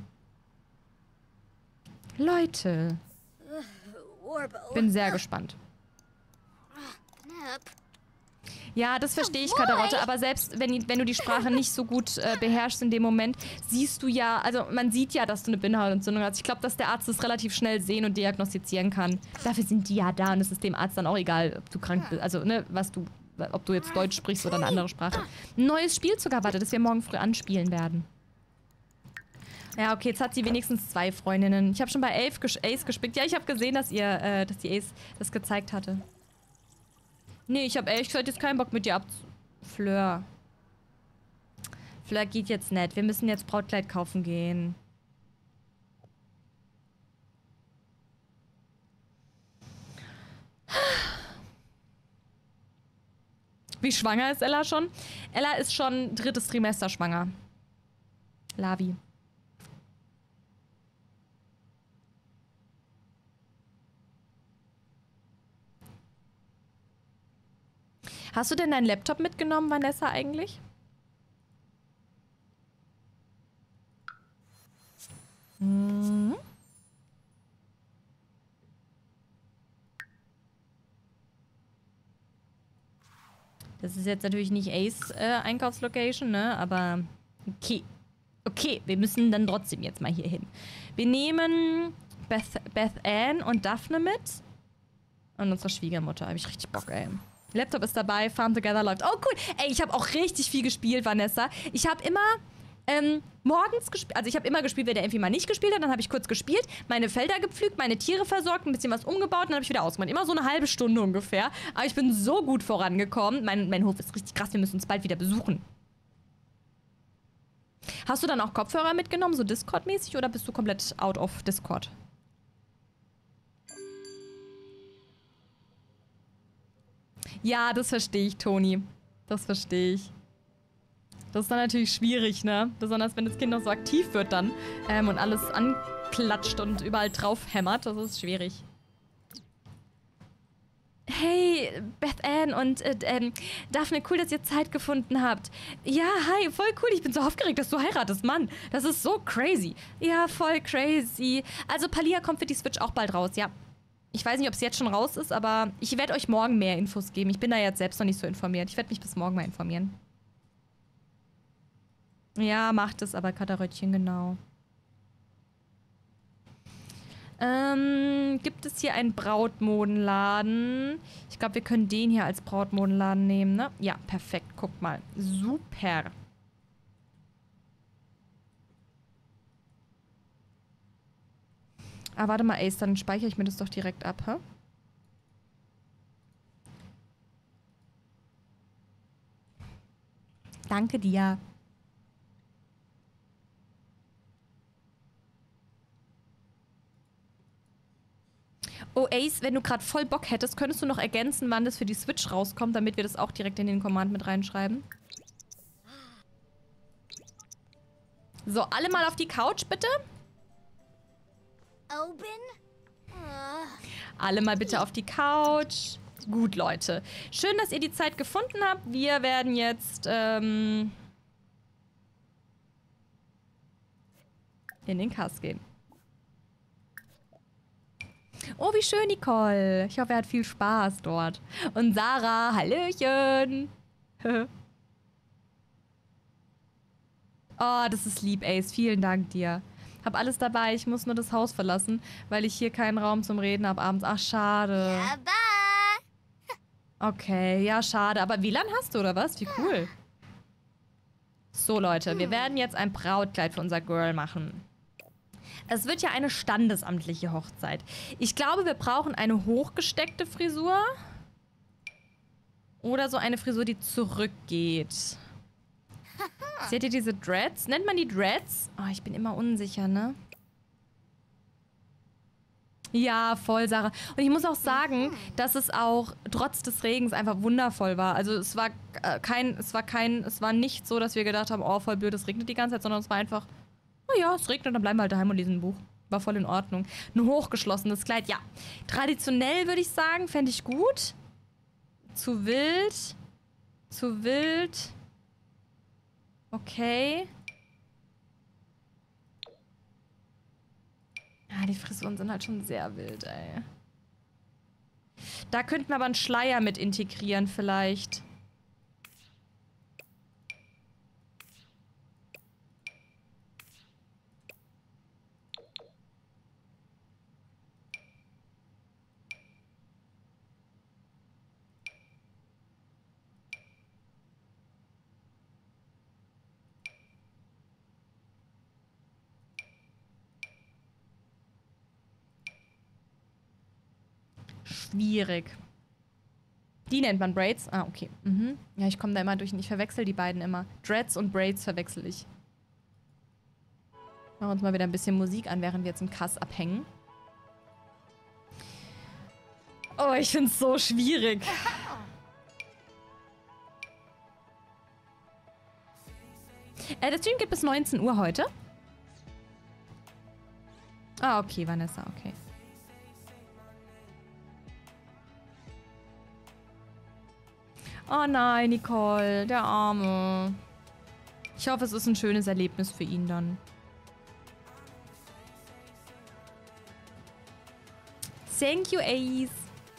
Leute. Bin sehr gespannt. Ja, das verstehe ich, Katarotte, aber selbst wenn, die, wenn du die Sprache nicht so gut äh, beherrschst in dem Moment, siehst du ja, also man sieht ja, dass du eine Bindehautentzündung hast. Ich glaube, dass der Arzt das relativ schnell sehen und diagnostizieren kann. Dafür sind die ja da und es ist dem Arzt dann auch egal, ob du krank bist, also ne, was du, ob du jetzt Deutsch sprichst oder eine andere Sprache. Ein neues Spielzug erwartet, das wir morgen früh anspielen werden. Ja, okay, jetzt hat sie wenigstens zwei Freundinnen. Ich habe schon bei Elf ges Ace gespickt. Ja, ich habe gesehen, dass ihr, äh, dass die Ace das gezeigt hatte. Nee, ich habe ehrlich gesagt jetzt keinen Bock mit dir ab... Fleur. Fleur geht jetzt nicht. Wir müssen jetzt Brautkleid kaufen gehen. Wie schwanger ist Ella schon? Ella ist schon drittes Trimester schwanger. Lavi. Hast du denn deinen Laptop mitgenommen, Vanessa, eigentlich? Mhm. Das ist jetzt natürlich nicht Ace äh, Einkaufslocation, ne? Aber okay. Okay, wir müssen dann trotzdem jetzt mal hier hin. Wir nehmen Beth, Beth Ann und Daphne mit. Und unsere Schwiegermutter. Habe ich richtig Bock, ey. Laptop ist dabei, Farm Together läuft. Oh, cool. Ey, ich habe auch richtig viel gespielt, Vanessa. Ich habe immer ähm, morgens gespielt. Also ich habe immer gespielt, wenn der irgendwie mal nicht gespielt hat. Dann habe ich kurz gespielt, meine Felder gepflügt, meine Tiere versorgt, ein bisschen was umgebaut und dann habe ich wieder ausgemacht. Immer so eine halbe Stunde ungefähr. Aber ich bin so gut vorangekommen. Mein, mein Hof ist richtig krass. Wir müssen uns bald wieder besuchen. Hast du dann auch Kopfhörer mitgenommen, so Discord-mäßig, oder bist du komplett out of Discord? Ja, das verstehe ich, Toni. Das verstehe ich. Das ist dann natürlich schwierig, ne? Besonders wenn das Kind noch so aktiv wird dann ähm, und alles anklatscht und überall drauf hämmert. Das ist schwierig. Hey, Beth Ann und äh, ähm, Daphne, cool, dass ihr Zeit gefunden habt. Ja, hi, voll cool. Ich bin so aufgeregt, dass du heiratest, Mann. Das ist so crazy. Ja, voll crazy. Also, Palia kommt für die Switch auch bald raus, ja. Ich weiß nicht, ob es jetzt schon raus ist, aber ich werde euch morgen mehr Infos geben. Ich bin da jetzt selbst noch nicht so informiert. Ich werde mich bis morgen mal informieren. Ja, macht es aber, Kataröttchen, genau. Ähm, gibt es hier einen Brautmodenladen? Ich glaube, wir können den hier als Brautmodenladen nehmen, ne? Ja, perfekt. Guckt mal. Super. Ah, warte mal, Ace, dann speichere ich mir das doch direkt ab, hä? Danke dir. Oh, Ace, wenn du gerade voll Bock hättest, könntest du noch ergänzen, wann das für die Switch rauskommt, damit wir das auch direkt in den Command mit reinschreiben? So, alle mal auf die Couch, bitte. Alle mal bitte auf die Couch. Gut, Leute. Schön, dass ihr die Zeit gefunden habt. Wir werden jetzt ähm, in den Cast gehen. Oh, wie schön, Nicole. Ich hoffe, er hat viel Spaß dort. Und Sarah, hallöchen. Oh, das ist lieb, Ace. Vielen Dank dir. Hab alles dabei. Ich muss nur das Haus verlassen, weil ich hier keinen Raum zum Reden habe abends. Ach, schade. Okay, ja, schade. Aber W L A N hast du, oder was? Wie cool. So, Leute. Wir werden jetzt ein Brautkleid für unser Girl machen. Es wird ja eine standesamtliche Hochzeit. Ich glaube, wir brauchen eine hochgesteckte Frisur. Oder so eine Frisur, die zurückgeht. Seht ihr diese Dreads? Nennt man die Dreads? Oh, ich bin immer unsicher, ne? Ja, voll, Sarah. Und ich muss auch sagen, dass es auch trotz des Regens einfach wundervoll war. Also es war äh, kein, es war kein, es war nicht so, dass wir gedacht haben, oh, voll blöd, es regnet die ganze Zeit, sondern es war einfach, oh ja, es regnet, dann bleiben wir halt daheim und lesen ein Buch. War voll in Ordnung. Ein hochgeschlossenes Kleid, ja. Traditionell würde ich sagen, fände ich gut. Zu wild. Zu wild. Okay. Ja, die Frisuren sind halt schon sehr wild, ey. Da könnten wir aber einen Schleier mit integrieren vielleicht. schwierig. Die nennt man Braids. Ah, okay. Mhm. Ja, ich komme da immer durch und ich verwechsel die beiden immer. Dreads und Braids verwechsel ich. Machen wir uns mal wieder ein bisschen Musik an, während wir jetzt im Kass abhängen. Oh, ich find's so schwierig. Äh, der Stream geht bis neunzehn Uhr heute. Ah, okay, Vanessa, okay. Oh nein, Nicole, der Arme. Ich hoffe, es ist ein schönes Erlebnis für ihn dann. Thank you, Ace.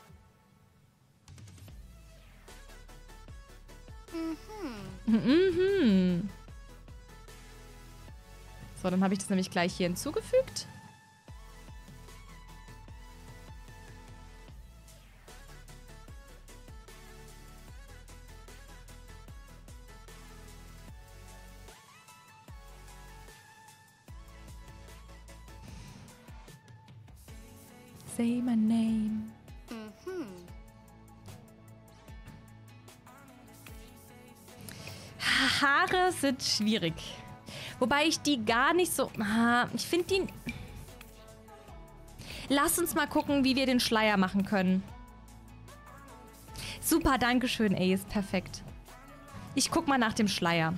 Mhm. Mhm. So, dann habe ich das nämlich gleich hier hinzugefügt. Say my name. Mhm. Haare sind schwierig. Wobei ich die gar nicht so... Ah, ich finde die... Lass uns mal gucken, wie wir den Schleier machen können. Super, dankeschön, Ace. Perfekt. Ich guck mal nach dem Schleier.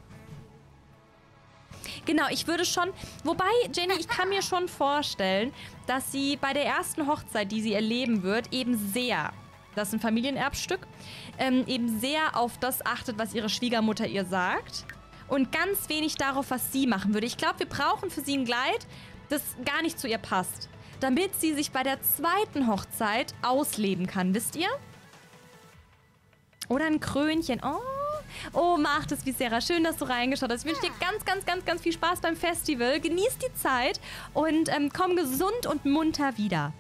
Genau, ich würde schon... Wobei, Jenny, ich kann mir schon vorstellen, dass sie bei der ersten Hochzeit, die sie erleben wird, eben sehr... Das ist ein Familienerbstück. Ähm, eben sehr auf das achtet, was ihre Schwiegermutter ihr sagt. Und ganz wenig darauf, was sie machen würde. Ich glaube, wir brauchen für sie ein Kleid, das gar nicht zu ihr passt. Damit sie sich bei der zweiten Hochzeit ausleben kann, wisst ihr? Oder ein Krönchen. Oh, oh, macht es, wie Sarah. Schön, dass du reingeschaut hast. Ich wünsche dir ganz, ganz, ganz, ganz viel Spaß beim Festival. Genieß die Zeit und ähm, komm gesund und munter wieder.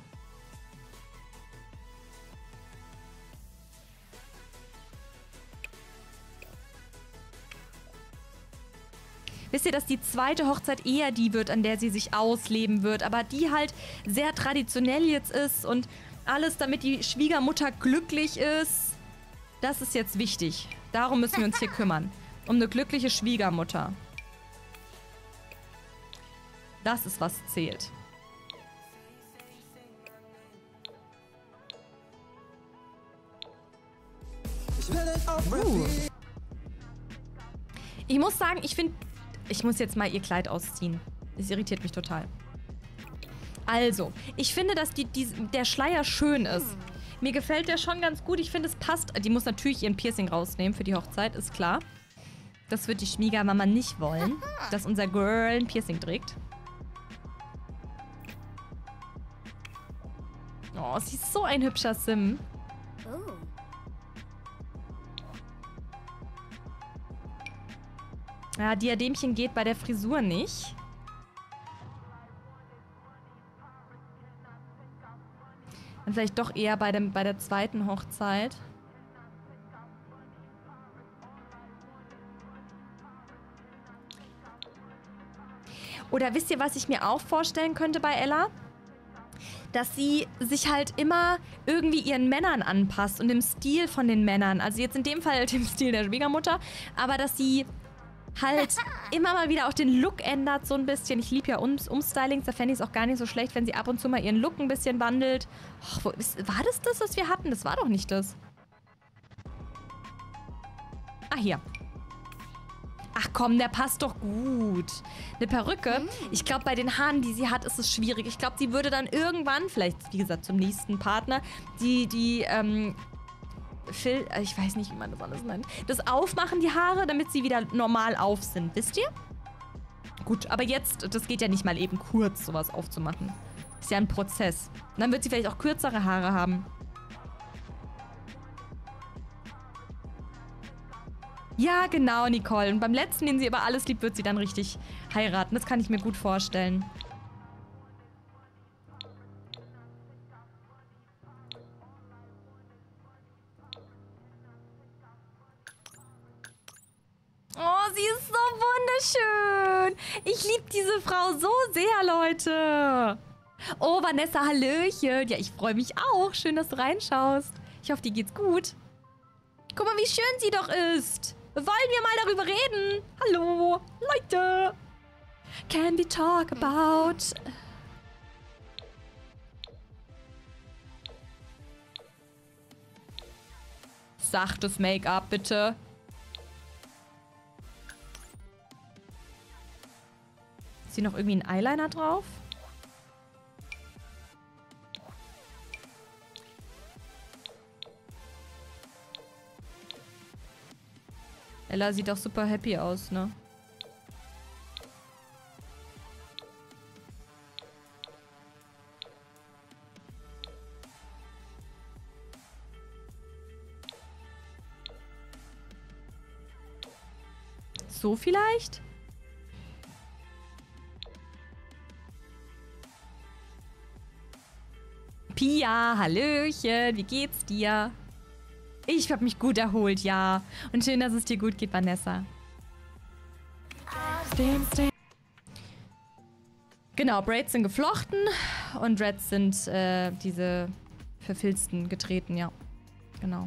Wisst ihr, dass die zweite Hochzeit eher die wird, an der sie sich ausleben wird, aber die halt sehr traditionell jetzt ist und alles, damit die Schwiegermutter glücklich ist. Das ist jetzt wichtig. Darum müssen wir uns hier kümmern. Um eine glückliche Schwiegermutter. Das ist, was zählt. Uh. Ich muss sagen, ich finde... Ich muss jetzt mal ihr Kleid ausziehen. Das irritiert mich total. Also, ich finde, dass die, die, der Schleier schön ist. Mir gefällt der schon ganz gut. Ich finde, es passt. Die muss natürlich ihren Piercing rausnehmen für die Hochzeit, ist klar. Das wird die Schwiegermama nicht wollen, dass unser Girl ein Piercing trägt. Oh, sie ist so ein hübscher Sim. Oh. Ja, Diademchen geht bei der Frisur nicht. Dann vielleicht doch eher bei, dem, bei der zweiten Hochzeit. Oder wisst ihr, was ich mir auch vorstellen könnte bei Ella? Dass sie sich halt immer irgendwie ihren Männern anpasst und dem Stil von den Männern. Also jetzt in dem Fall dem Stil der Schwiegermutter. Aber dass sie halt immer mal wieder auch den Look ändert so ein bisschen. Ich liebe ja um Umstylings, da fände ich es auch gar nicht so schlecht, wenn sie ab und zu mal ihren Look ein bisschen wandelt. Och, wo ist, war das das, was wir hatten? Das war doch nicht das. Ah, hier. Ach komm, der passt doch gut. Eine Perücke. Ich glaube, bei den Haaren, die sie hat, ist es schwierig. Ich glaube, sie würde dann irgendwann, vielleicht, wie gesagt, zum nächsten Partner, die, die, ähm, Phil, ich weiß nicht, wie man das alles nennt, das aufmachen, die Haare, damit sie wieder normal auf sind. Wisst ihr? Gut, aber jetzt, das geht ja nicht mal eben kurz, sowas aufzumachen. Ist ja ein Prozess. Und dann wird sie vielleicht auch kürzere Haare haben. Ja, genau, Nicole. Und beim letzten, den sie über alles liebt, wird sie dann richtig heiraten. Das kann ich mir gut vorstellen. Oh, sie ist so wunderschön. Ich liebe diese Frau so sehr, Leute. Oh, Vanessa, Hallöchen. Ja, ich freue mich auch. Schön, dass du reinschaust. Ich hoffe, dir geht's gut. Guck mal, wie schön sie doch ist. Wollen wir mal darüber reden? Hallo, Leute. Can we talk about... Sachtes Make-up, bitte. Ist hier noch irgendwie ein Eyeliner drauf? Ella sieht auch super happy aus, ne? So vielleicht? Pia, Hallöchen, wie geht's dir? Ich habe mich gut erholt, ja. Und schön, dass es dir gut geht, Vanessa. Genau, Braids sind geflochten und Dreads sind äh, diese verfilzten getreten, ja. Genau.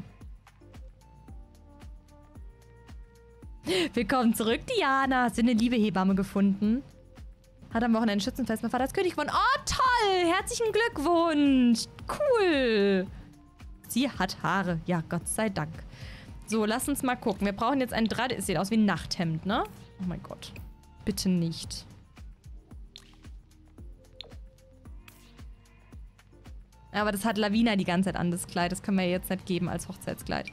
Willkommen zurück, Diana. Hast du eine liebe Hebamme gefunden? Hat am Wochenende ein Schützenfest mein Vater als König gewonnen. Oh, toll! Herzlichen Glückwunsch! Cool! Sie hat Haare. Ja, Gott sei Dank. So, lass uns mal gucken. Wir brauchen jetzt ein Draht. Es sieht aus wie ein Nachthemd, ne? Oh mein Gott. Bitte nicht. Aber das hat Lavina die ganze Zeit an, das Kleid. Das können wir jetzt nicht geben als Hochzeitskleid.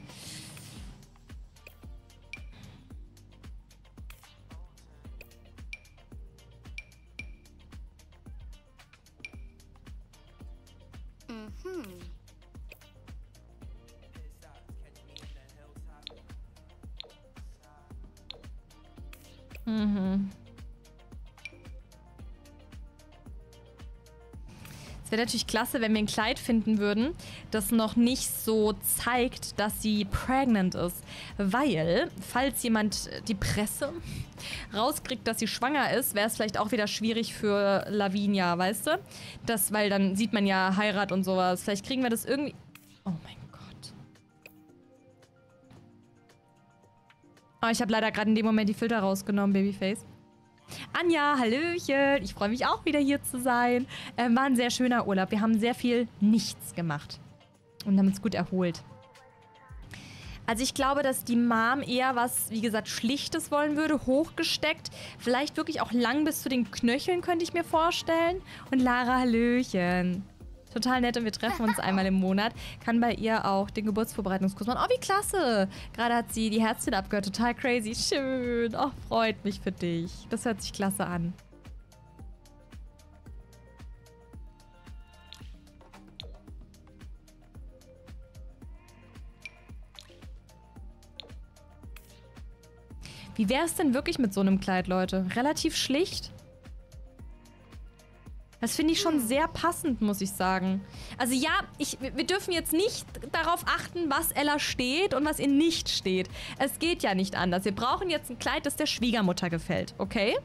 Mhm. Es wäre natürlich klasse, wenn wir ein Kleid finden würden, das noch nicht so zeigt, dass sie pregnant ist. Weil, falls jemand die Presse rauskriegt, dass sie schwanger ist, wäre es vielleicht auch wieder schwierig für Lavinia, weißt du? Das, weil dann sieht man ja Heirat und sowas. Vielleicht kriegen wir das irgendwie... Oh mein Gott. Oh, ich habe leider gerade in dem Moment die Filter rausgenommen, Babyface. Anja, Hallöchen. Ich freue mich auch wieder hier zu sein. Äh, war ein sehr schöner Urlaub. Wir haben sehr viel nichts gemacht. Und haben uns gut erholt. Also ich glaube, dass die Mom eher was, wie gesagt, Schlichtes wollen würde. Hochgesteckt. Vielleicht wirklich auch lang bis zu den Knöcheln, könnte ich mir vorstellen. Und Lara, Hallöchen. Total nett und wir treffen uns einmal im Monat. Kann bei ihr auch den Geburtsvorbereitungskurs machen. Oh, wie klasse. Gerade hat sie die Herzchen abgehört. Total crazy. Schön. Oh, freut mich für dich. Das hört sich klasse an. Wie wäre es denn wirklich mit so einem Kleid, Leute? Relativ schlicht. Das finde ich schon sehr passend, muss ich sagen. Also ja, ich, wir dürfen jetzt nicht darauf achten, was Ella steht und was ihr nicht steht. Es geht ja nicht anders. Wir brauchen jetzt ein Kleid, das der Schwiegermutter gefällt, okay?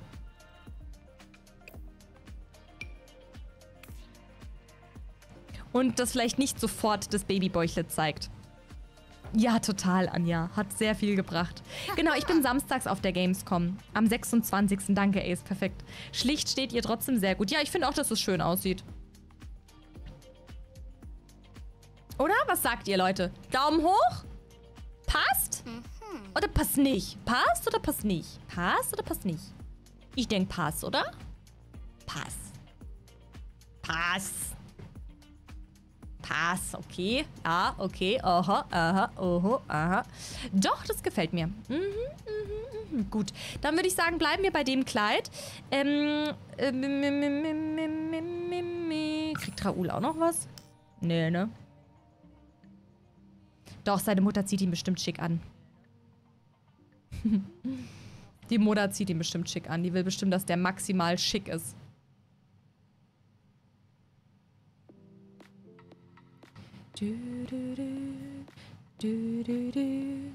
Und das vielleicht nicht sofort das Babybäuchle zeigt. Ja, total, Anja. Hat sehr viel gebracht. Genau, ich bin samstags auf der Gamescom. Am sechsundzwanzigsten Danke, Ace. Perfekt. Schlicht steht ihr trotzdem sehr gut. Ja, ich finde auch, dass es schön aussieht. Oder? Was sagt ihr, Leute? Daumen hoch? Passt? Oder passt nicht? Passt oder passt nicht? Passt oder passt nicht? Ich denke, passt, oder? Passt. Passt. Pass, okay. Ja, okay. Aha, aha, oho, aha. Doch, das gefällt mir. Mhm, mhm, mhm. Gut. Dann würde ich sagen, bleiben wir bei dem Kleid. Ähm, ähm, kriegt Raoul auch noch was? Nee, ne? Doch, seine Mutter zieht ihn bestimmt schick an. Die Mutter zieht ihn bestimmt schick an. Die will bestimmt, dass der maximal schick ist. Du, du, du, du, du, du.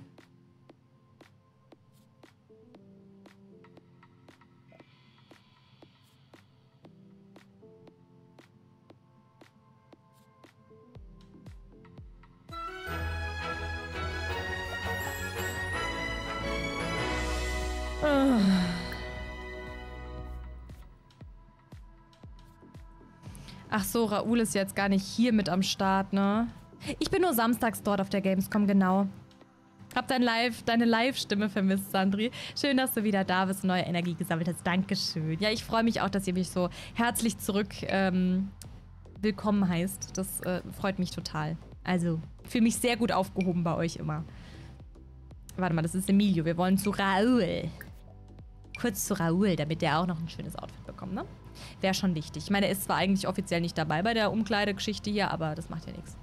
Ach so, Raoul ist jetzt gar nicht hier mit am Start, ne? Ich bin nur samstags dort auf der Gamescom, genau. Hab dein Live, deine Live-Stimme vermisst, Sandri. Schön, dass du wieder da bist und neue Energie gesammelt hast. Dankeschön. Ja, ich freue mich auch, dass ihr mich so herzlich zurück ähm, willkommen heißt. Das äh, freut mich total. Also, fühle mich sehr gut aufgehoben bei euch immer. Warte mal, das ist Emilio. Wir wollen zu Raoul. Kurz zu Raoul, damit der auch noch ein schönes Outfit bekommt, ne? Wäre schon wichtig. Ich meine, er ist zwar eigentlich offiziell nicht dabei bei der Umkleidegeschichte hier, aber das macht ja nichts.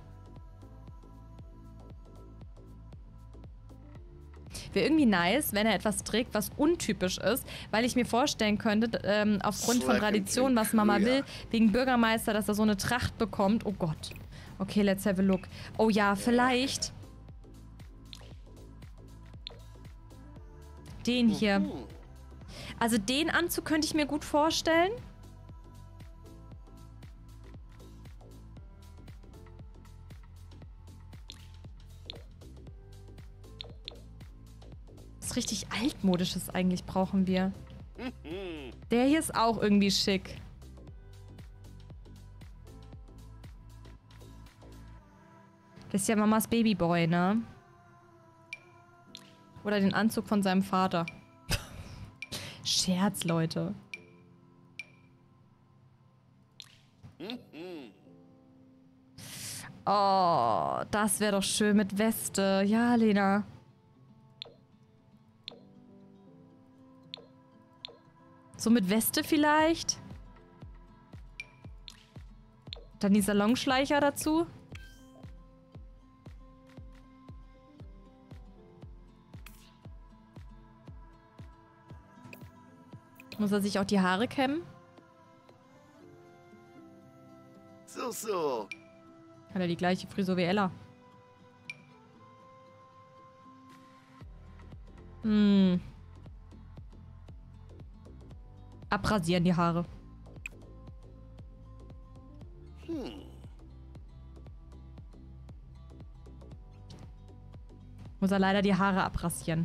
Wäre irgendwie nice, wenn er etwas trägt, was untypisch ist, weil ich mir vorstellen könnte, ähm, aufgrund von Tradition, was Mama will, wegen Bürgermeister, dass er so eine Tracht bekommt. Oh Gott. Okay, let's have a look. Oh ja, vielleicht den hier. Also den Anzug könnte ich mir gut vorstellen. Was richtig altmodisches eigentlich brauchen wir. Der hier ist auch irgendwie schick. Das ist ja Mamas Babyboy, ne? Oder den Anzug von seinem Vater. Scherz, Leute. Oh, das wäre doch schön mit Weste. Ja, Lena. So mit Weste vielleicht? Dann die Salonschleicher dazu. Muss er sich auch die Haare kämmen? So, so. Hat er die gleiche Frisur wie Ella? Hm. Abrasieren die Haare. Hm. Muss er leider die Haare abrasieren.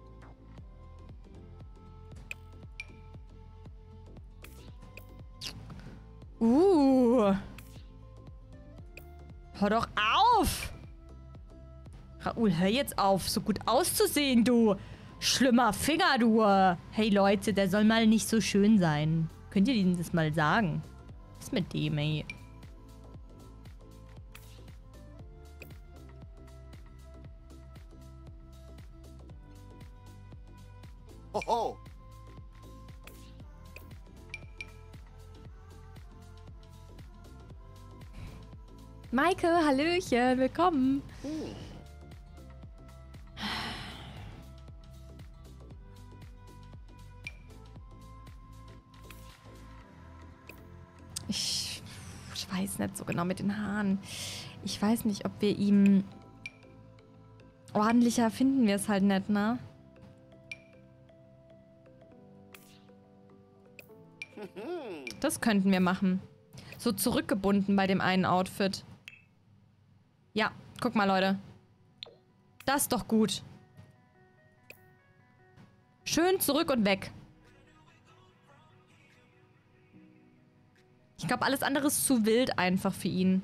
Uh. Hör doch auf! Raoul, hör jetzt auf, so gut auszusehen, du! Schlimmer Finger, du! Hey Leute, der soll mal nicht so schön sein. Könnt ihr ihm das mal sagen? Was ist mit dem, ey? Hoho! Maike, hallöchen, willkommen. Hm. Ich, ich weiß nicht so genau mit den Haaren. Ich weiß nicht, ob wir ihm... Ordentlicher finden wir es halt nicht, ne? Das könnten wir machen. So zurückgebunden bei dem einen Outfit. Ja, guck mal, Leute. Das ist doch gut. Schön zurück und weg. Ich glaube, alles andere ist zu wild einfach für ihn.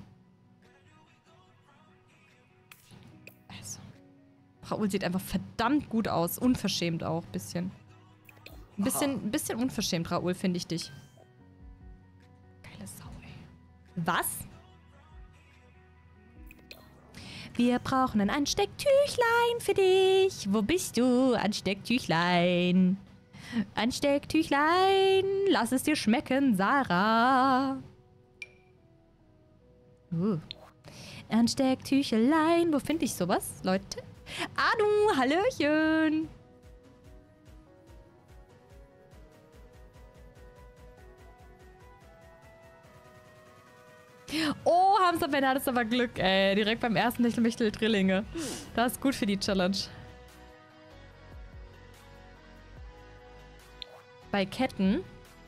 Also. Raoul sieht einfach verdammt gut aus. Unverschämt auch, bisschen. Ein bisschen, ein bisschen unverschämt, Raoul, finde ich dich. Geile Sau, ey. Was? Wir brauchen ein Anstecktüchlein für dich. Wo bist du, Anstecktüchlein? Anstecktüchlein, lass es dir schmecken, Sarah. Uh. Anstecktüchlein, wo finde ich sowas, Leute? Anu, hallöchen. Oh, Hamster Ben hat es aber Glück, ey. Direkt beim ersten Techtelmechtel Drillinge. Das ist gut für die Challenge. Bei Ketten.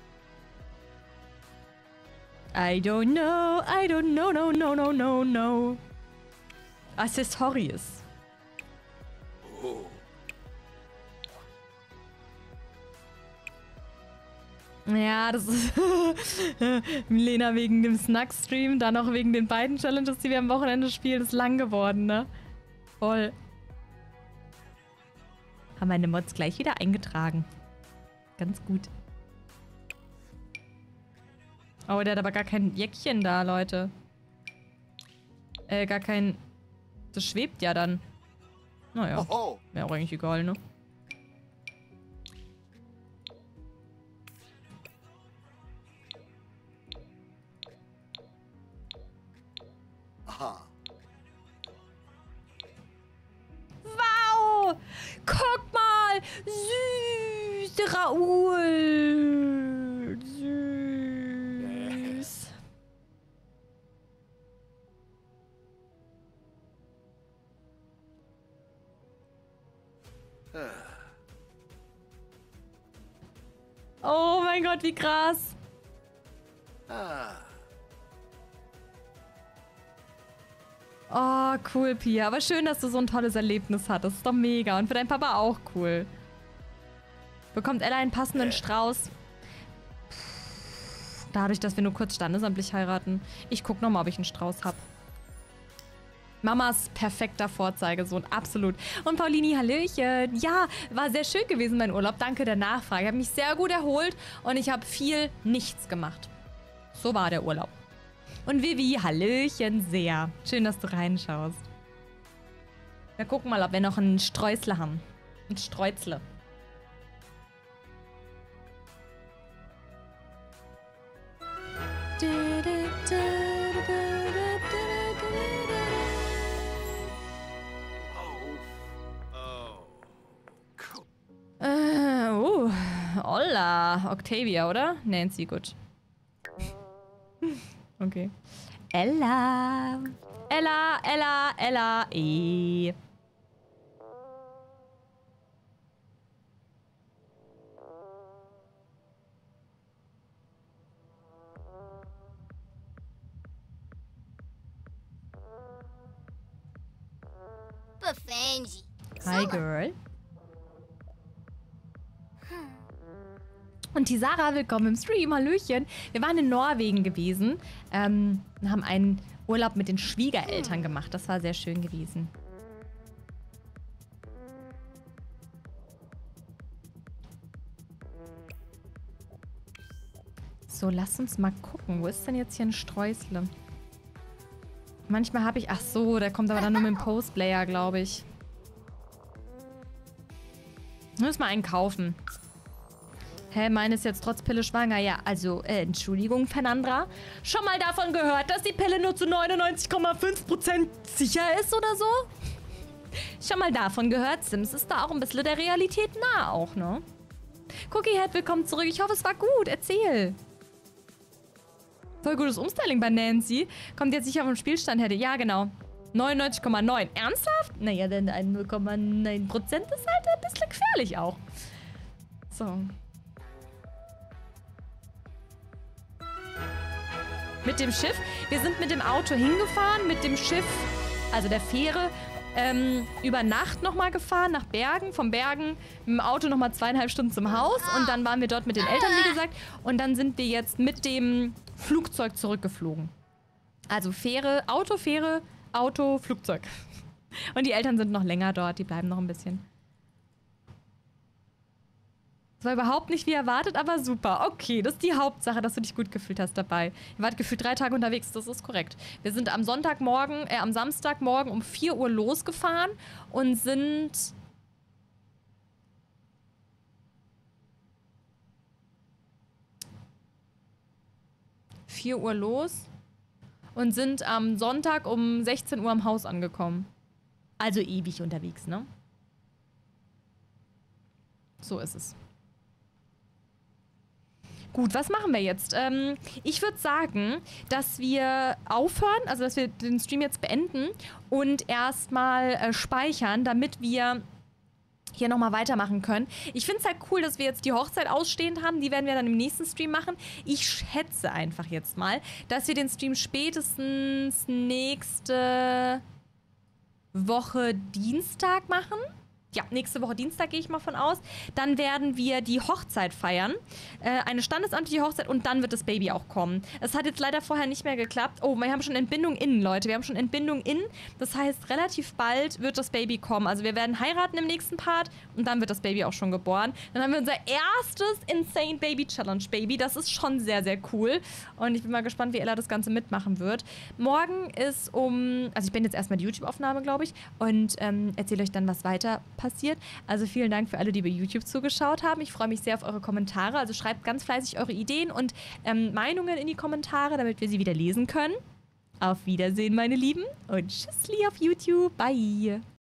I don't know, I don't know, no, no, no, no, no. Accessories. Oh. Ja, das ist Milena wegen dem Snack-Stream, dann auch wegen den beiden Challenges, die wir am Wochenende spielen, ist lang geworden, ne? Voll. Haben meine Mods gleich wieder eingetragen. Ganz gut. Oh, der hat aber gar kein Jäckchen da, Leute. Äh, gar kein... Das schwebt ja dann. Naja, wäre auch eigentlich egal, ne? Aha. Wow! Guck mal! Süß! Raoul! Süß! Oh mein Gott, wie krass! Ah. Oh, cool, Pia. Aber schön, dass du so ein tolles Erlebnis hattest. Das ist doch mega. Und für deinen Papa auch cool. Bekommt Ella einen passenden Strauß? Dadurch, dass wir nur kurz standesamtlich heiraten. Ich guck nochmal, ob ich einen Strauß habe. Mamas perfekter Vorzeigesohn, absolut. Und Paulini, hallöchen. Ja, war sehr schön gewesen, mein Urlaub. Danke der Nachfrage. Ich habe mich sehr gut erholt und ich habe viel nichts gemacht. So war der Urlaub. Und Vivi, hallöchen, sehr. Schön, dass du reinschaust. Wir gucken mal, ob wir noch einen Streusler haben. Ein Streuzle. Äh, oh. Hola. Octavia, oder? Nancy, gut. Okay. Ella. Ella, Ella, Ella, E. Hi, Girl. Und die Sarah, willkommen im Stream, hallöchen. Wir waren in Norwegen gewesen, ähm, und haben einen Urlaub mit den Schwiegereltern gemacht. Das war sehr schön gewesen. So, lass uns mal gucken. Wo ist denn jetzt hier ein Streusle? Manchmal habe ich... Ach so, der kommt aber dann nur mit dem Postplayer, glaube ich. Ich muss mal einen kaufen. Hä, meine ist jetzt trotz Pille schwanger? Ja, also, äh, Entschuldigung, Fernandra. Schon mal davon gehört, dass die Pille nur zu neunundneunzig Komma fünf Prozent sicher ist oder so? Schon mal davon gehört, Sims ist da auch ein bisschen der Realität nah auch, ne? Cookiehead, willkommen zurück. Ich hoffe, es war gut. Erzähl. Voll gutes Umstyling bei Nancy. Kommt jetzt sicher vom Spielstand hätte. Ja, genau. neunundneunzig Komma neun. Ernsthaft? Naja, denn ein null Komma neun Prozent ist halt ein bisschen gefährlich auch. So. Mit dem Schiff. Wir sind mit dem Auto hingefahren, mit dem Schiff, also der Fähre, ähm, über Nacht nochmal gefahren nach Bergen. Vom Bergen mit dem Auto nochmal zweieinhalb Stunden zum Haus. Und dann waren wir dort mit den Eltern, wie gesagt. Und dann sind wir jetzt mit dem Flugzeug zurückgeflogen. Also Fähre, Auto, Fähre, Auto, Flugzeug. Und die Eltern sind noch länger dort, die bleiben noch ein bisschen. Das war überhaupt nicht wie erwartet, aber super. Okay, das ist die Hauptsache, dass du dich gut gefühlt hast dabei. Ihr wart gefühlt drei Tage unterwegs, das ist korrekt. Wir sind am Sonntagmorgen, äh, am Samstagmorgen um vier Uhr losgefahren und sind... vier Uhr los und sind am Sonntag um sechzehn Uhr am Haus angekommen. Also ewig unterwegs, ne? So ist es. Gut, was machen wir jetzt? Ähm, ich würde sagen, dass wir aufhören, also dass wir den Stream jetzt beenden und erstmal äh, speichern, damit wir hier nochmal weitermachen können. Ich finde es halt cool, dass wir jetzt die Hochzeit ausstehend haben. Die werden wir dann im nächsten Stream machen. Ich schätze einfach jetzt mal, dass wir den Stream spätestens nächste Woche Dienstag machen. ja, nächste Woche Dienstag gehe ich mal von aus. Dann werden wir die Hochzeit feiern. Äh, eine standesamtliche Hochzeit und dann wird das Baby auch kommen. Es hat jetzt leider vorher nicht mehr geklappt. Oh, wir haben schon Entbindung innen, Leute. Wir haben schon Entbindung innen. Das heißt, relativ bald wird das Baby kommen. Also wir werden heiraten im nächsten Part und dann wird das Baby auch schon geboren. Dann haben wir unser erstes Insane Baby Challenge Baby. Das ist schon sehr, sehr cool. Und ich bin mal gespannt, wie Ella das Ganze mitmachen wird. Morgen ist um, also ich bin jetzt erstmal die YouTube-Aufnahme, glaube ich, und ähm, erzähle euch dann, was weiter passiert. Also vielen Dank für alle, die bei YouTube zugeschaut haben. Ich freue mich sehr auf eure Kommentare. Also schreibt ganz fleißig eure Ideen und ähm, Meinungen in die Kommentare, damit wir sie wieder lesen können. Auf Wiedersehen, meine Lieben, und tschüssli auf YouTube. Bye.